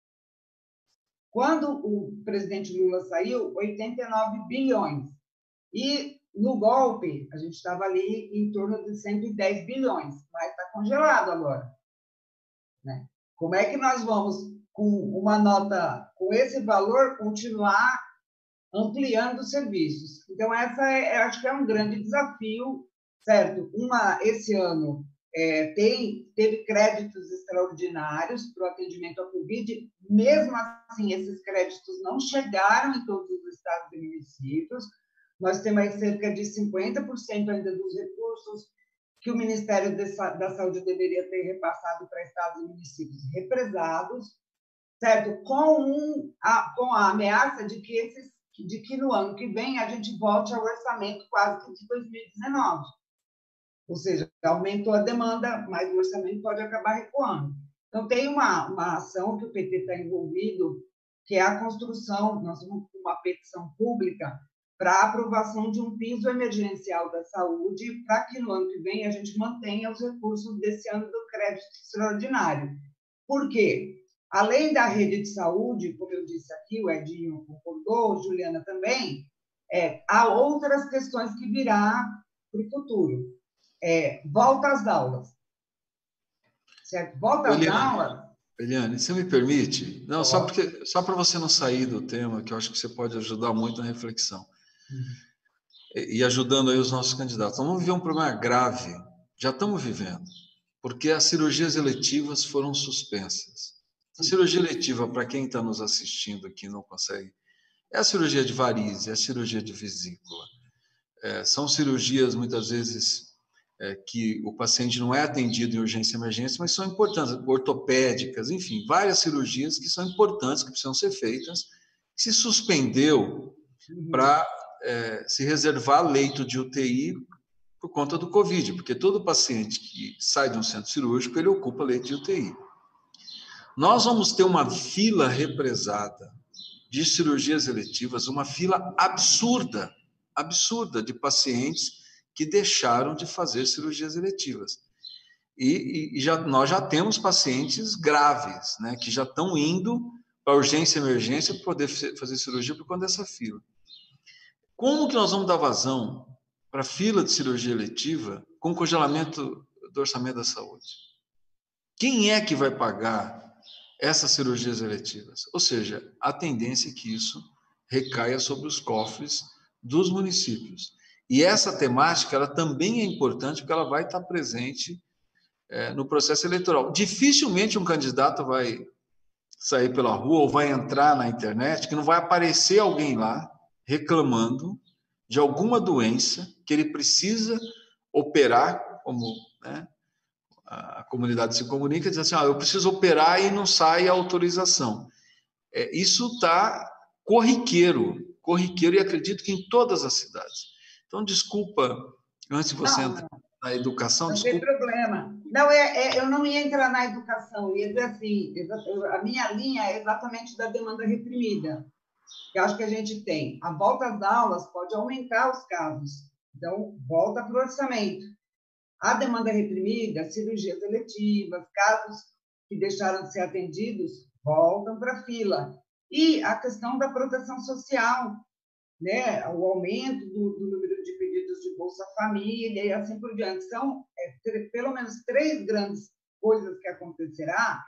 Quando o presidente Lula saiu, 89 bilhões. E no golpe, a gente estava ali em torno de 110 bilhões, mas está congelado agora. Né? Como é que nós vamos, com uma nota, com esse valor, continuar ampliando os serviços? Então, acho que é um grande desafio, certo? Esse ano teve créditos extraordinários para o atendimento à Covid, mesmo assim, esses créditos não chegaram em todos os estados e municípios. Nós temos aí cerca de 50% ainda dos recursos que o Ministério da Saúde deveria ter repassado para estados e municípios represados, certo? Com a ameaça de que no ano que vem a gente volte ao orçamento quase que de 2019. Ou seja, aumentou a demanda, mas o orçamento pode acabar recuando. Então, tem uma ação que o PT está envolvido, que é a construção, nós vamos com uma petição pública para a aprovação de um piso emergencial da saúde, para que no ano que vem a gente mantenha os recursos desse ano do crédito extraordinário. Por quê? Além da rede de saúde, como eu disse aqui, o Edinho concordou, a Juliana também, há outras questões que virá para o futuro. Volta às aulas. Certo? Volta às aulas. Eliane, você me permite? Não, só para você não sair do tema, que eu acho que você pode ajudar muito na reflexão. E ajudando aí os nossos candidatos. Nós vamos viver um problema grave, já estamos vivendo, porque as cirurgias eletivas foram suspensas. A cirurgia eletiva, para quem está nos assistindo aqui não consegue, é a cirurgia de varizes, é a cirurgia de vesícula. São cirurgias, muitas vezes, que o paciente não é atendido em urgência e emergência, mas são importantes, ortopédicas, enfim, várias cirurgias que são importantes, que precisam ser feitas. Se suspendeu para se reservar leito de UTI por conta do Covid, porque todo paciente que sai de um centro cirúrgico, ele ocupa leito de UTI. Nós vamos ter uma fila represada de cirurgias eletivas, uma fila absurda de pacientes que deixaram de fazer cirurgias eletivas. E nós já temos pacientes graves, né, que já estão indo para urgência e emergência para poder fazer cirurgia por conta dessa fila. Como que nós vamos dar vazão para a fila de cirurgia eletiva com congelamento do orçamento da saúde? Quem é que vai pagar essas cirurgias eletivas? Ou seja, a tendência é que isso recaia sobre os cofres dos municípios. E essa temática ela também é importante porque ela vai estar presente no processo eleitoral. Dificilmente um candidato vai sair pela rua ou vai entrar na internet que não vai aparecer alguém lá reclamando de alguma doença que ele precisa operar, como a comunidade se comunica, diz assim, eu preciso operar e não sai a autorização. Isso está corriqueiro, e acredito que em todas as cidades. Então, desculpa, antes de você entrar na educação, não desculpa. Não tem problema. Não, eu não ia entrar na educação, eu ia dizer assim, a minha linha é exatamente da demanda reprimida. Eu acho que a gente tem a volta às aulas pode aumentar os casos, então volta para o orçamento. A demanda reprimida, cirurgias eletivas, casos que deixaram de ser atendidos, voltam para a fila. E a questão da proteção social, né? O aumento do número de pedidos de Bolsa Família e assim por diante. São pelo menos 3 grandes coisas que acontecerá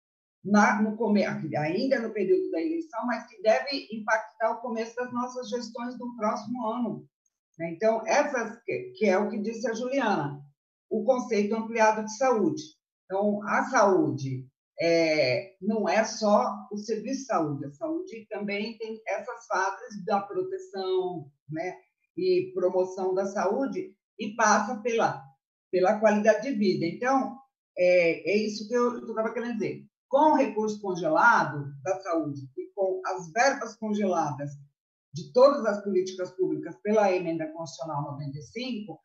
ainda no período da eleição, mas que deve impactar o começo das nossas gestões do próximo ano. Então, essas que é o que disse a Juliana, o conceito ampliado de saúde. Então, a saúde não é só o serviço de saúde, a saúde também tem essas fases da proteção, né, e promoção da saúde, e passa pela qualidade de vida. Então, é isso que eu estava querendo dizer. Com o recurso congelado da saúde e com as verbas congeladas de todas as políticas públicas pela Emenda Constitucional 95,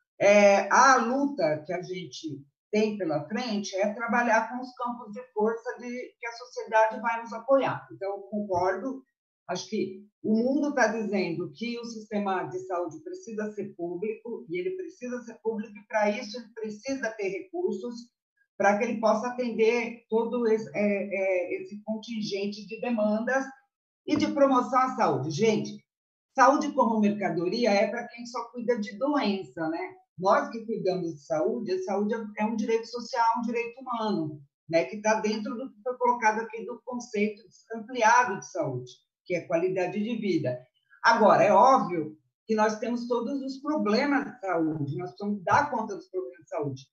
a luta que a gente tem pela frente é trabalhar com os campos de força que a sociedade vai nos apoiar. Então, eu concordo, acho que o mundo está dizendo que o sistema de saúde precisa ser público, e ele precisa ser público, e para isso ele precisa ter recursos para que ele possa atender todo esse contingente de demandas e de promoção à saúde. Gente, saúde como mercadoria é para quem só cuida de doença, né? Nós que cuidamos de saúde, a saúde é um direito social, um direito humano, né? Que está dentro do que foi colocado aqui do conceito ampliado de saúde, que é qualidade de vida. Agora, é óbvio que nós temos todos os problemas de saúde, nós precisamos dar conta dos problemas de saúde.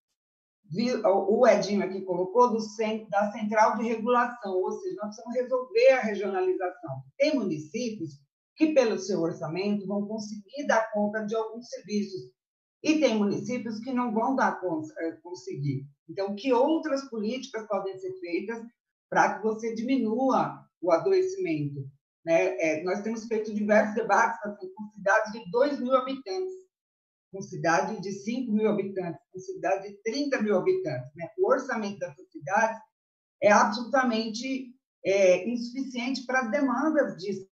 O Edinho aqui colocou da central de regulação, ou seja, nós precisamos resolver a regionalização. Tem municípios que, pelo seu orçamento, vão conseguir dar conta de alguns serviços, e tem municípios que não vão conseguir. Então, que outras políticas podem ser feitas para que você diminua o adoecimento? Né? Nós temos feito diversos debates com cidades de 2.000 habitantes, com cidade de 5.000 habitantes, com cidade de 30.000 habitantes. Né? O orçamento dessas cidades é absolutamente insuficiente para as demandas de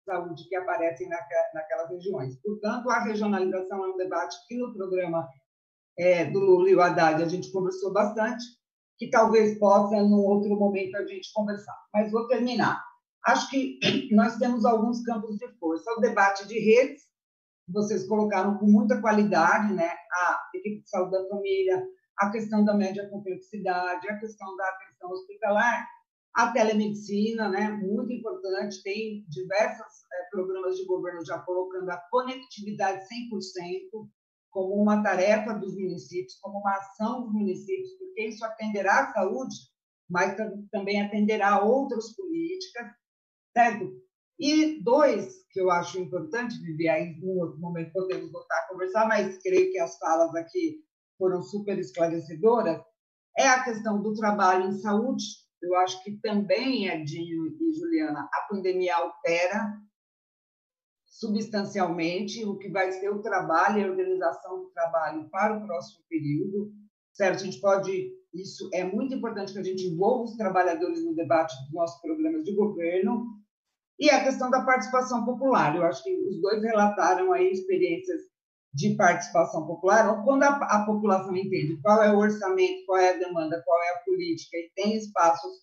saúde que aparecem naquelas regiões. Portanto, a regionalização é um debate que no programa do Lula e o Haddad a gente conversou bastante, que talvez possa, num outro momento, a gente conversar. Mas vou terminar. Acho que nós temos alguns campos de força. O debate de redes, que vocês colocaram com muita qualidade, né? A equipe de saúde da família, a questão da média complexidade, a questão da atenção hospitalar, a telemedicina, né? Muito importante, tem diversos programas de governo já colocando a conectividade 100% como uma tarefa dos municípios, como uma ação dos municípios, porque isso atenderá à saúde, mas também atenderá a outras políticas, certo? E dois, que eu acho importante, Vivi, aí em outro momento podemos voltar a conversar, mas creio que as falas aqui foram super esclarecedoras, é a questão do trabalho em saúde. Eu acho que também, Edinho e Juliana, a pandemia altera substancialmente o que vai ser o trabalho e a organização do trabalho para o próximo período, certo? A gente pode, isso é muito importante que a gente envolva os trabalhadores no debate dos nossos programas de governo, e a questão da participação popular. Eu acho que os dois relataram aí experiências de participação popular, quando a população entende qual é o orçamento, qual é a demanda, qual é a política, e tem espaços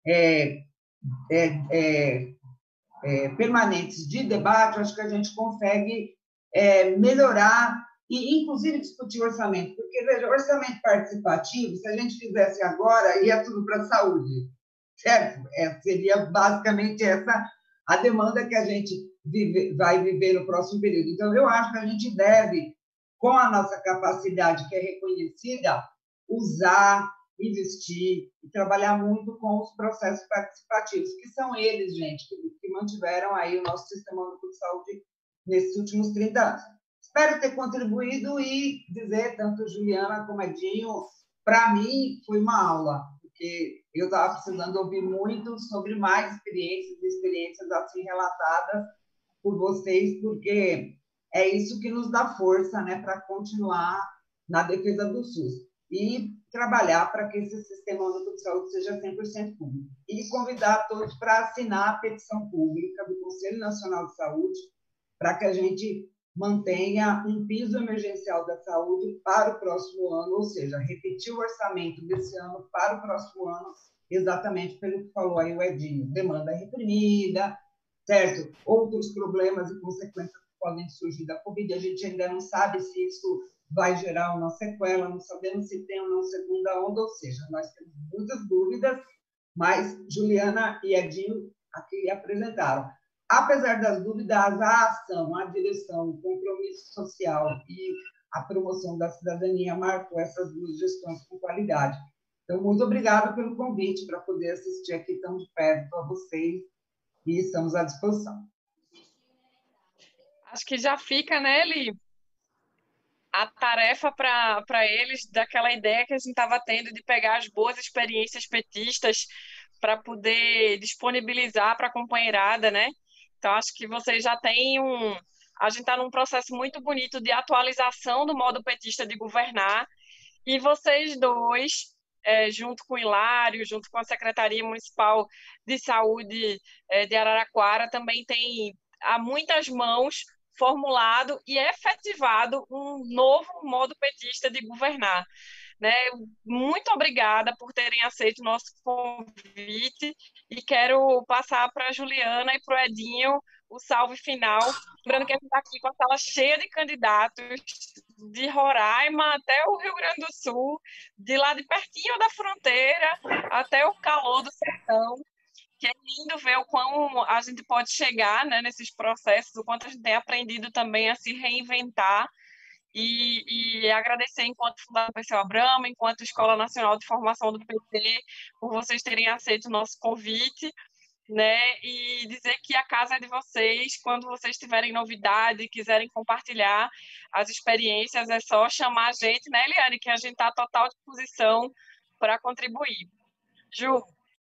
permanentes de debate, acho que a gente consegue melhorar e, inclusive, discutir orçamento. Porque, veja, orçamento participativo, se a gente fizesse agora, ia tudo para a saúde, certo? Seria basicamente essa a demanda que a gente vai viver no próximo período. Então, eu acho que a gente deve, com a nossa capacidade que é reconhecida, usar, investir e trabalhar muito com os processos participativos, que são eles, gente, que mantiveram aí o nosso Sistema Único de Saúde nesses últimos 30 anos. Espero ter contribuído e dizer, tanto Juliana como Edinho, para mim foi uma aula, porque eu estava precisando ouvir muito sobre mais experiências assim relatadas por vocês, porque é isso que nos dá força, né, para continuar na defesa do SUS e trabalhar para que esse Sistema Único de Saúde seja 100% público. E convidar todos para assinar a petição pública do Conselho Nacional de Saúde para que a gente mantenha um piso emergencial da saúde para o próximo ano, ou seja, repetir o orçamento desse ano para o próximo ano, exatamente pelo que falou aí o Edinho. Demanda reprimida, certo? Outros problemas e consequências que podem surgir da Covid, a gente ainda não sabe se isso vai gerar uma sequela, não sabemos se tem ou não segunda onda, ou seja, nós temos muitas dúvidas, mas Juliana e Edinho aqui apresentaram. Apesar das dúvidas, a ação, a direção, o compromisso social e a promoção da cidadania marcou essas duas gestões com qualidade. Então, muito obrigada pelo convite para poder assistir aqui tão de perto a vocês e estamos à disposição. Acho que já fica, né, Eli, a tarefa para eles daquela ideia que a gente estava tendo de pegar as boas experiências petistas para poder disponibilizar para a companheirada, né? Então, acho que vocês já têm a gente está num processo muito bonito de atualização do modo petista de governar, e vocês dois, junto com o Hilário, junto com a Secretaria Municipal de Saúde de Araraquara, também têm há muitas mãos formulado e efetivado um novo modo petista de governar. Né? Muito obrigada por terem aceito o nosso convite e quero passar para a Juliana e para o Edinho o salve final. Lembrando que a gente está aqui com a sala cheia de candidatos de Roraima até o Rio Grande do Sul, de lá de pertinho da fronteira até o calor do sertão, que é lindo ver o quão a gente pode chegar, né, nesses processos, o quanto a gente tem aprendido também a se reinventar. E agradecer enquanto Fundação Perseu Abramo, enquanto Escola Nacional de Formação do PT, por vocês terem aceito o nosso convite, né? E dizer que a casa é de vocês. Quando vocês tiverem novidade, quiserem compartilhar as experiências, é só chamar a gente, né, Eliane, que a gente está à total disposição para contribuir. Ju.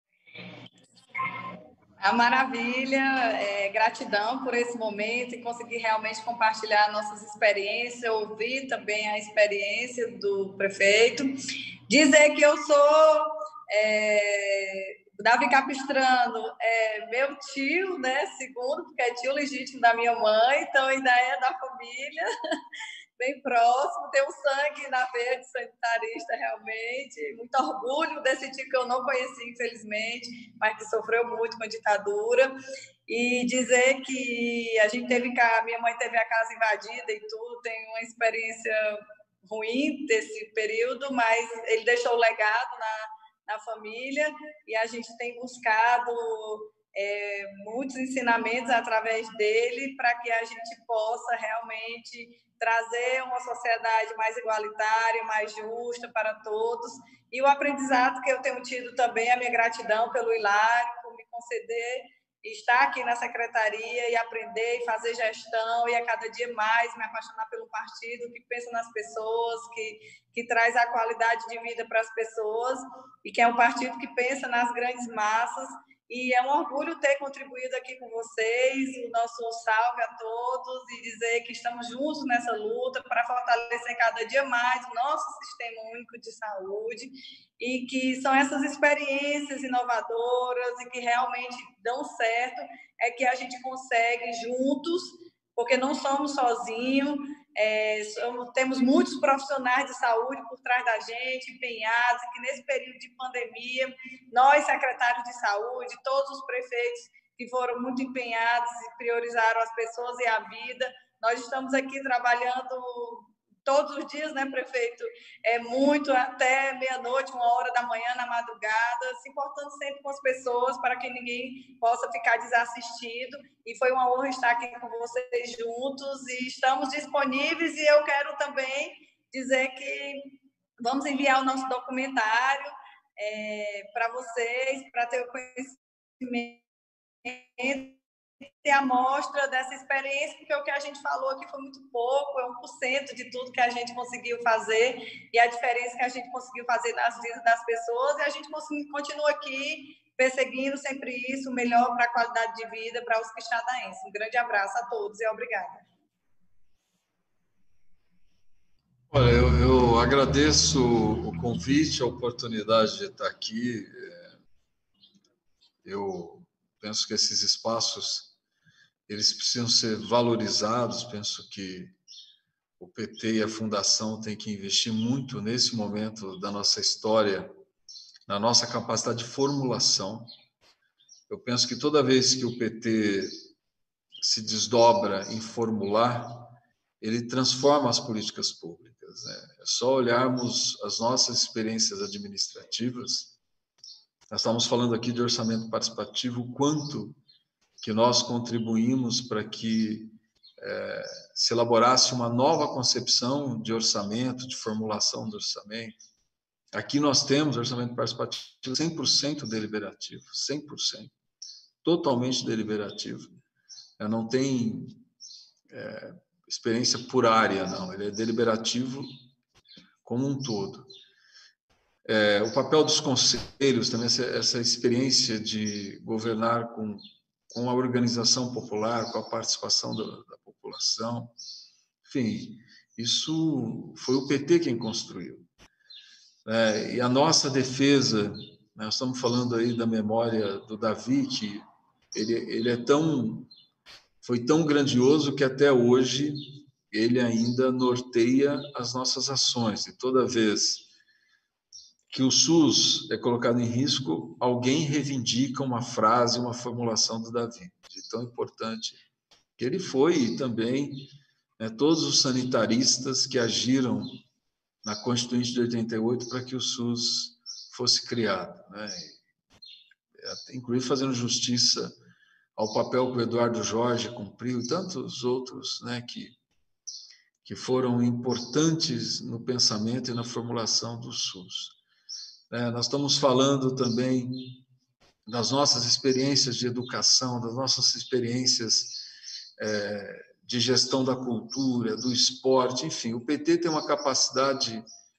A maravilha, gratidão por esse momento e conseguir realmente compartilhar nossas experiências, ouvir também a experiência do prefeito. Dizer que eu sou Davi Capistrano é meu tio, né? Segundo, porque é tio legítimo da minha mãe, então ainda é da família, bem próximo. Tem o sangue na veia de sanitarista, realmente. Muito orgulho desse tio que eu não conheci, infelizmente, mas que sofreu muito com a ditadura. E dizer que a minha mãe teve a casa invadida e tudo, tem uma experiência ruim desse período, mas ele deixou o legado na família e a gente tem buscado muitos ensinamentos através dele para que a gente possa realmente trazer uma sociedade mais igualitária, mais justa para todos. E o aprendizado que eu tenho tido também, a minha gratidão pelo Hilário, por me conceder estar aqui na secretaria e aprender e fazer gestão e a cada dia mais me apaixonar pelo partido que pensa nas pessoas, que traz a qualidade de vida para as pessoas e que é um partido que pensa nas grandes massas. E é um orgulho ter contribuído aqui com vocês, o nosso salve a todos e dizer que estamos juntos nessa luta para fortalecer cada dia mais o nosso sistema único de saúde e que são essas experiências inovadoras e que realmente dão certo, é que a gente consegue juntos, porque não somos sozinhos, temos muitos profissionais de saúde por trás da gente, empenhados, e que nesse período de pandemia, nós, secretários de saúde, todos os prefeitos que foram muito empenhados e priorizaram as pessoas e a vida, nós estamos aqui trabalhando todos os dias, né, prefeito? Muito, até meia-noite, 1h da manhã, na madrugada, se importando sempre com as pessoas para que ninguém possa ficar desassistido. E foi uma honra estar aqui com vocês juntos e estamos disponíveis. E eu quero também dizer que vamos enviar o nosso documentário para vocês, para ter o conhecimento ter a amostra dessa experiência, porque o que a gente falou aqui foi muito pouco, é 1% de tudo que a gente conseguiu fazer e a diferença que a gente conseguiu fazer nas vidas das pessoas, e a gente continua aqui perseguindo sempre isso, o melhor para a qualidade de vida para os quixadaenses. Um grande abraço a todos e obrigada. Olha, eu agradeço o convite, a oportunidade de estar aqui. Eu penso que esses espaços eles precisam ser valorizados. Penso que o PT e a Fundação têm que investir muito nesse momento da nossa história, na nossa capacidade de formulação. Eu penso que toda vez que o PT se desdobra em formular, ele transforma as políticas públicas, né? É só olharmos as nossas experiências administrativas. Nós estamos falando aqui de orçamento participativo, o quanto que nós contribuímos para que se elaborasse uma nova concepção de orçamento, de formulação do orçamento. Aqui nós temos orçamento participativo 100% deliberativo, 100%, totalmente deliberativo. Não tem experiência por área, não. Ele é deliberativo como um todo. O papel dos conselhos, também essa experiência de governar com a organização popular, com a participação da população. Enfim, isso foi o PT quem construiu. E a nossa defesa, nós estamos falando aí da memória do Davi, que ele foi tão grandioso que até hoje ele ainda norteia as nossas ações. E toda vez que o SUS é colocado em risco, alguém reivindica uma frase, uma formulação do Davi, de tão importante que ele foi, e também todos os sanitaristas que agiram na Constituinte de 88 para que o SUS fosse criado, inclusive fazendo justiça ao papel que o Eduardo Jorge cumpriu e tantos outros, que foram importantes no pensamento e na formulação do SUS. Nós estamos falando também das nossas experiências de educação, das nossas experiências de gestão da cultura, do esporte, enfim, o PT tem uma capacidade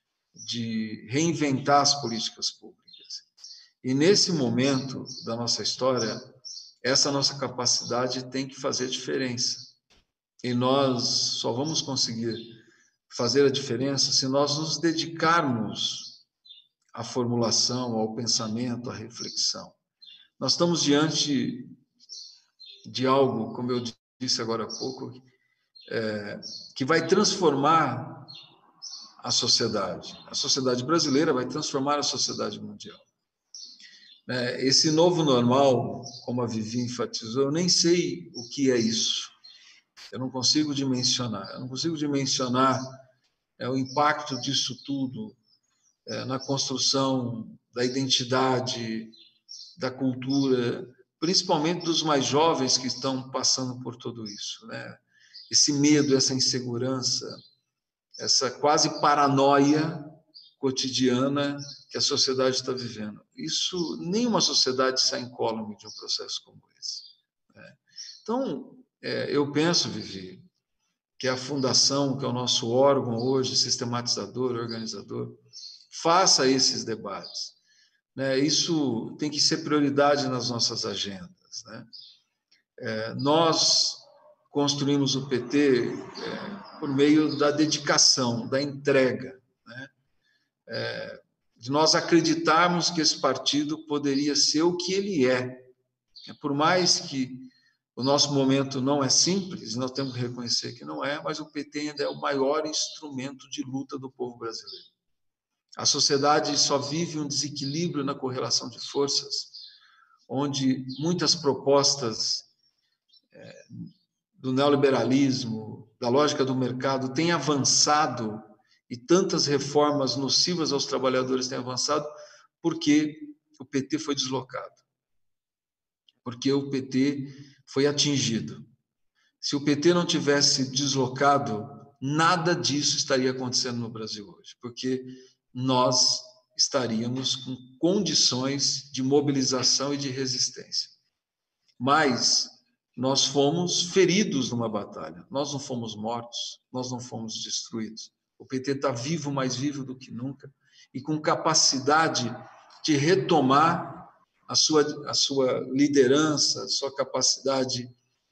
de reinventar as políticas públicas. E nesse momento da nossa história, essa nossa capacidade tem que fazer diferença. E nós só vamos conseguir fazer a diferença se nós nos dedicarmos à formulação, ao pensamento, à reflexão. Nós estamos diante de algo, como eu disse agora há pouco, que vai transformar a sociedade. A sociedade brasileira vai transformar a sociedade mundial. Esse novo normal, como a Vivi enfatizou, eu nem sei o que é isso. Eu não consigo dimensionar. Eu não consigo dimensionar o impacto disso tudo na construção da identidade, da cultura, principalmente dos mais jovens que estão passando por tudo isso, né? Esse medo, essa insegurança, essa quase paranoia cotidiana que a sociedade está vivendo. Isso, nenhuma sociedade sai incólume de um processo como esse, né? Então, eu penso, Vivi, que a Fundação, que é o nosso órgão hoje, sistematizador, organizador, faça esses debates, né? Isso tem que ser prioridade nas nossas agendas, né? Nós construímos o PT por meio da dedicação, da entrega, né? De nós acreditarmos que esse partido poderia ser o que ele é. Por mais que o nosso momento não é simples, nós temos que reconhecer que não é, mas o PT ainda é o maior instrumento de luta do povo brasileiro. A sociedade só vive um desequilíbrio na correlação de forças, onde muitas propostas do neoliberalismo, da lógica do mercado, têm avançado e tantas reformas nocivas aos trabalhadores têm avançado porque o PT foi deslocado, porque o PT foi atingido. Se o PT não tivesse deslocado, nada disso estaria acontecendo no Brasil hoje, porque nós estaríamos com condições de mobilização e de resistência. Mas nós fomos feridos numa batalha, nós não fomos mortos, nós não fomos destruídos. O PT está vivo, mais vivo do que nunca, e com capacidade de retomar a sua liderança, a sua capacidade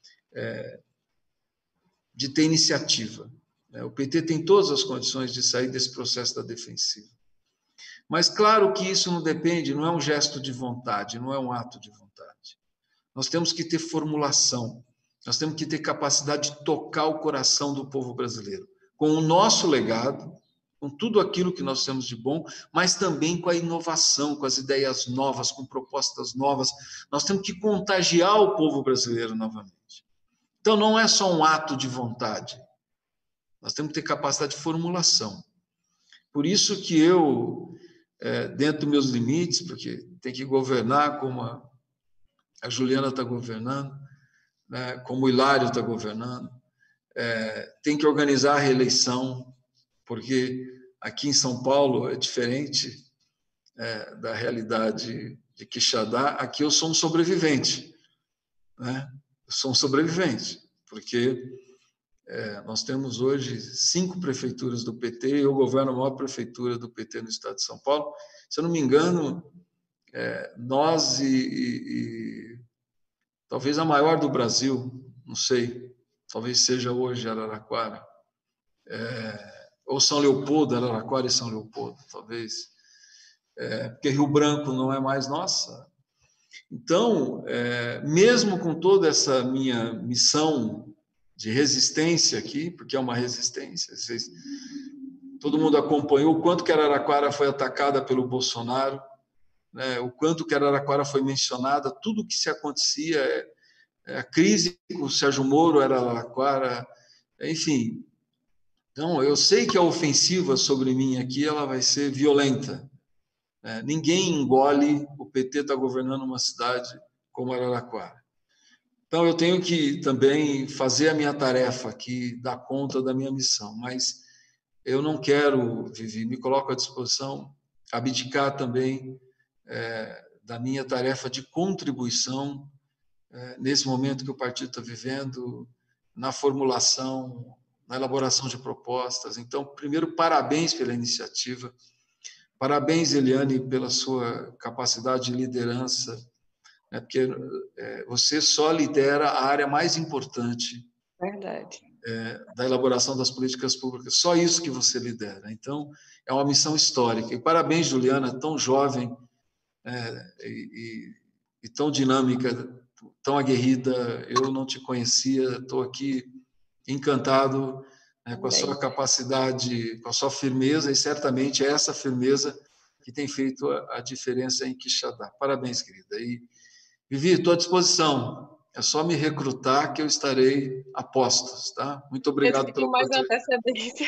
de ter iniciativa. O PT tem todas as condições de sair desse processo da defensiva. Mas claro que isso não depende, não é um gesto de vontade, não é um ato de vontade. Nós temos que ter formulação, nós temos que ter capacidade de tocar o coração do povo brasileiro, com o nosso legado, com tudo aquilo que nós temos de bom, mas também com a inovação, com as ideias novas, com propostas novas. Nós temos que contagiar o povo brasileiro novamente. Então, não é só um ato de vontade, nós temos que ter capacidade de formulação. Por isso que eu, dentro dos meus limites, porque tem que governar como a Juliana está governando, né, como o Hilário está governando, tem que organizar a reeleição, porque aqui em São Paulo é diferente da realidade de Quixadá. Aqui eu sou um sobrevivente, né? Eu sou um sobrevivente, porque nós temos hoje 5 prefeituras do PT, eu governo a maior prefeitura do PT no estado de São Paulo. Se eu não me engano, nós e talvez a maior do Brasil, não sei, talvez seja hoje Araraquara, ou São Leopoldo, Araraquara e São Leopoldo, talvez, porque Rio Branco não é mais nossa. Então, mesmo com toda essa minha missão de resistência aqui, porque é uma resistência, todo mundo acompanhou o quanto que Araraquara foi atacada pelo Bolsonaro, né, o quanto que Araraquara foi mencionada, tudo que se acontecia, a crise com o Sérgio Moro era Araraquara, enfim. Então, eu sei que a ofensiva sobre mim aqui ela vai ser violenta. Ninguém engole, o PT está governando uma cidade como Araraquara. Então, eu tenho que também fazer a minha tarefa aqui, dar conta da minha missão, mas eu não quero, Vivi, me coloco à disposição, abdicar também da minha tarefa de contribuição nesse momento que o partido está vivendo, na formulação, na elaboração de propostas. Então, primeiro, parabéns pela iniciativa, parabéns, Eliane, pela sua capacidade de liderança, né, porque você só lidera a área mais importante da elaboração das políticas públicas, só isso que você lidera. Então, é uma missão histórica. E parabéns, Juliana, tão jovem, e e tão dinâmica, tão aguerrida. Eu não te conhecia, estou aqui encantado, né, com a sua capacidade, com a sua firmeza, e certamente é essa firmeza que tem feito a diferença em Quixadá. Parabéns, querida. E, Vivi, estou à disposição. É só me recrutar que eu estarei a postos, tá? Muito Gente, obrigado fico pela mais na oportunidade. antecedência.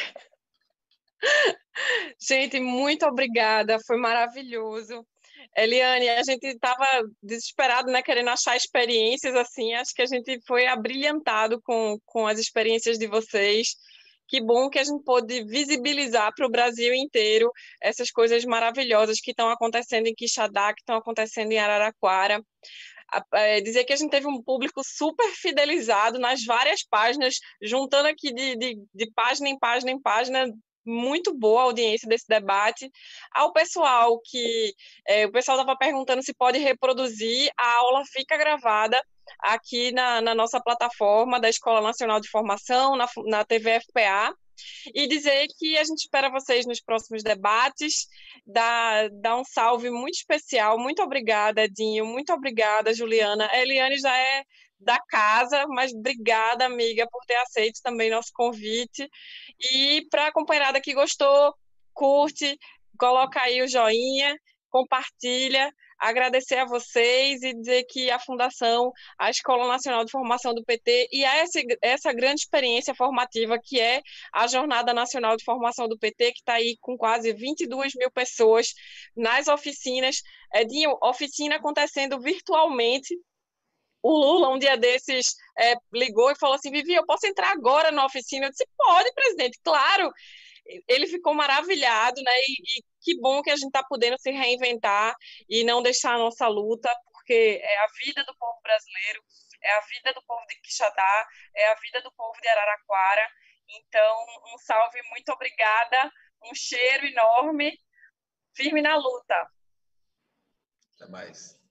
Gente, muito obrigada, foi maravilhoso. Eliane, a gente estava desesperado, né, querendo achar experiências assim. Acho que a gente foi abrilhantado com as experiências de vocês. Que bom que a gente pôde visibilizar para o Brasil inteiro essas coisas maravilhosas que estão acontecendo em Quixadá, que estão acontecendo em Araraquara. Dizer que a gente teve um público super fidelizado nas várias páginas, juntando aqui de página em página em página, muito boa a audiência desse debate. Ao pessoal o pessoal estava perguntando se pode reproduzir, a aula fica gravada aqui na nossa plataforma da Escola Nacional de Formação, na TV FPA, e dizer que a gente espera vocês nos próximos debates, dar um salve muito especial. Muito obrigada, Edinho, muito obrigada, Juliana. A Eliane já é da casa, mas obrigada, amiga, por ter aceito também nosso convite. E para a companheirada que gostou, curte, coloca aí o joinha, compartilha, agradecer a vocês e dizer que a Fundação, a Escola Nacional de Formação do PT e essa grande experiência formativa que é a Jornada Nacional de Formação do PT, que está aí com quase 22 mil pessoas nas oficinas. Edinho, oficina acontecendo virtualmente. O Lula, um dia desses, ligou e falou assim: Vivi, eu posso entrar agora na oficina? Eu disse: pode, presidente, claro. Ele ficou maravilhado, né? E que bom que a gente está podendo se reinventar e não deixar a nossa luta, porque é a vida do povo brasileiro, é a vida do povo de Quixadá, é a vida do povo de Araraquara. Então, um salve, muito obrigada, um cheiro enorme, firme na luta. Até mais.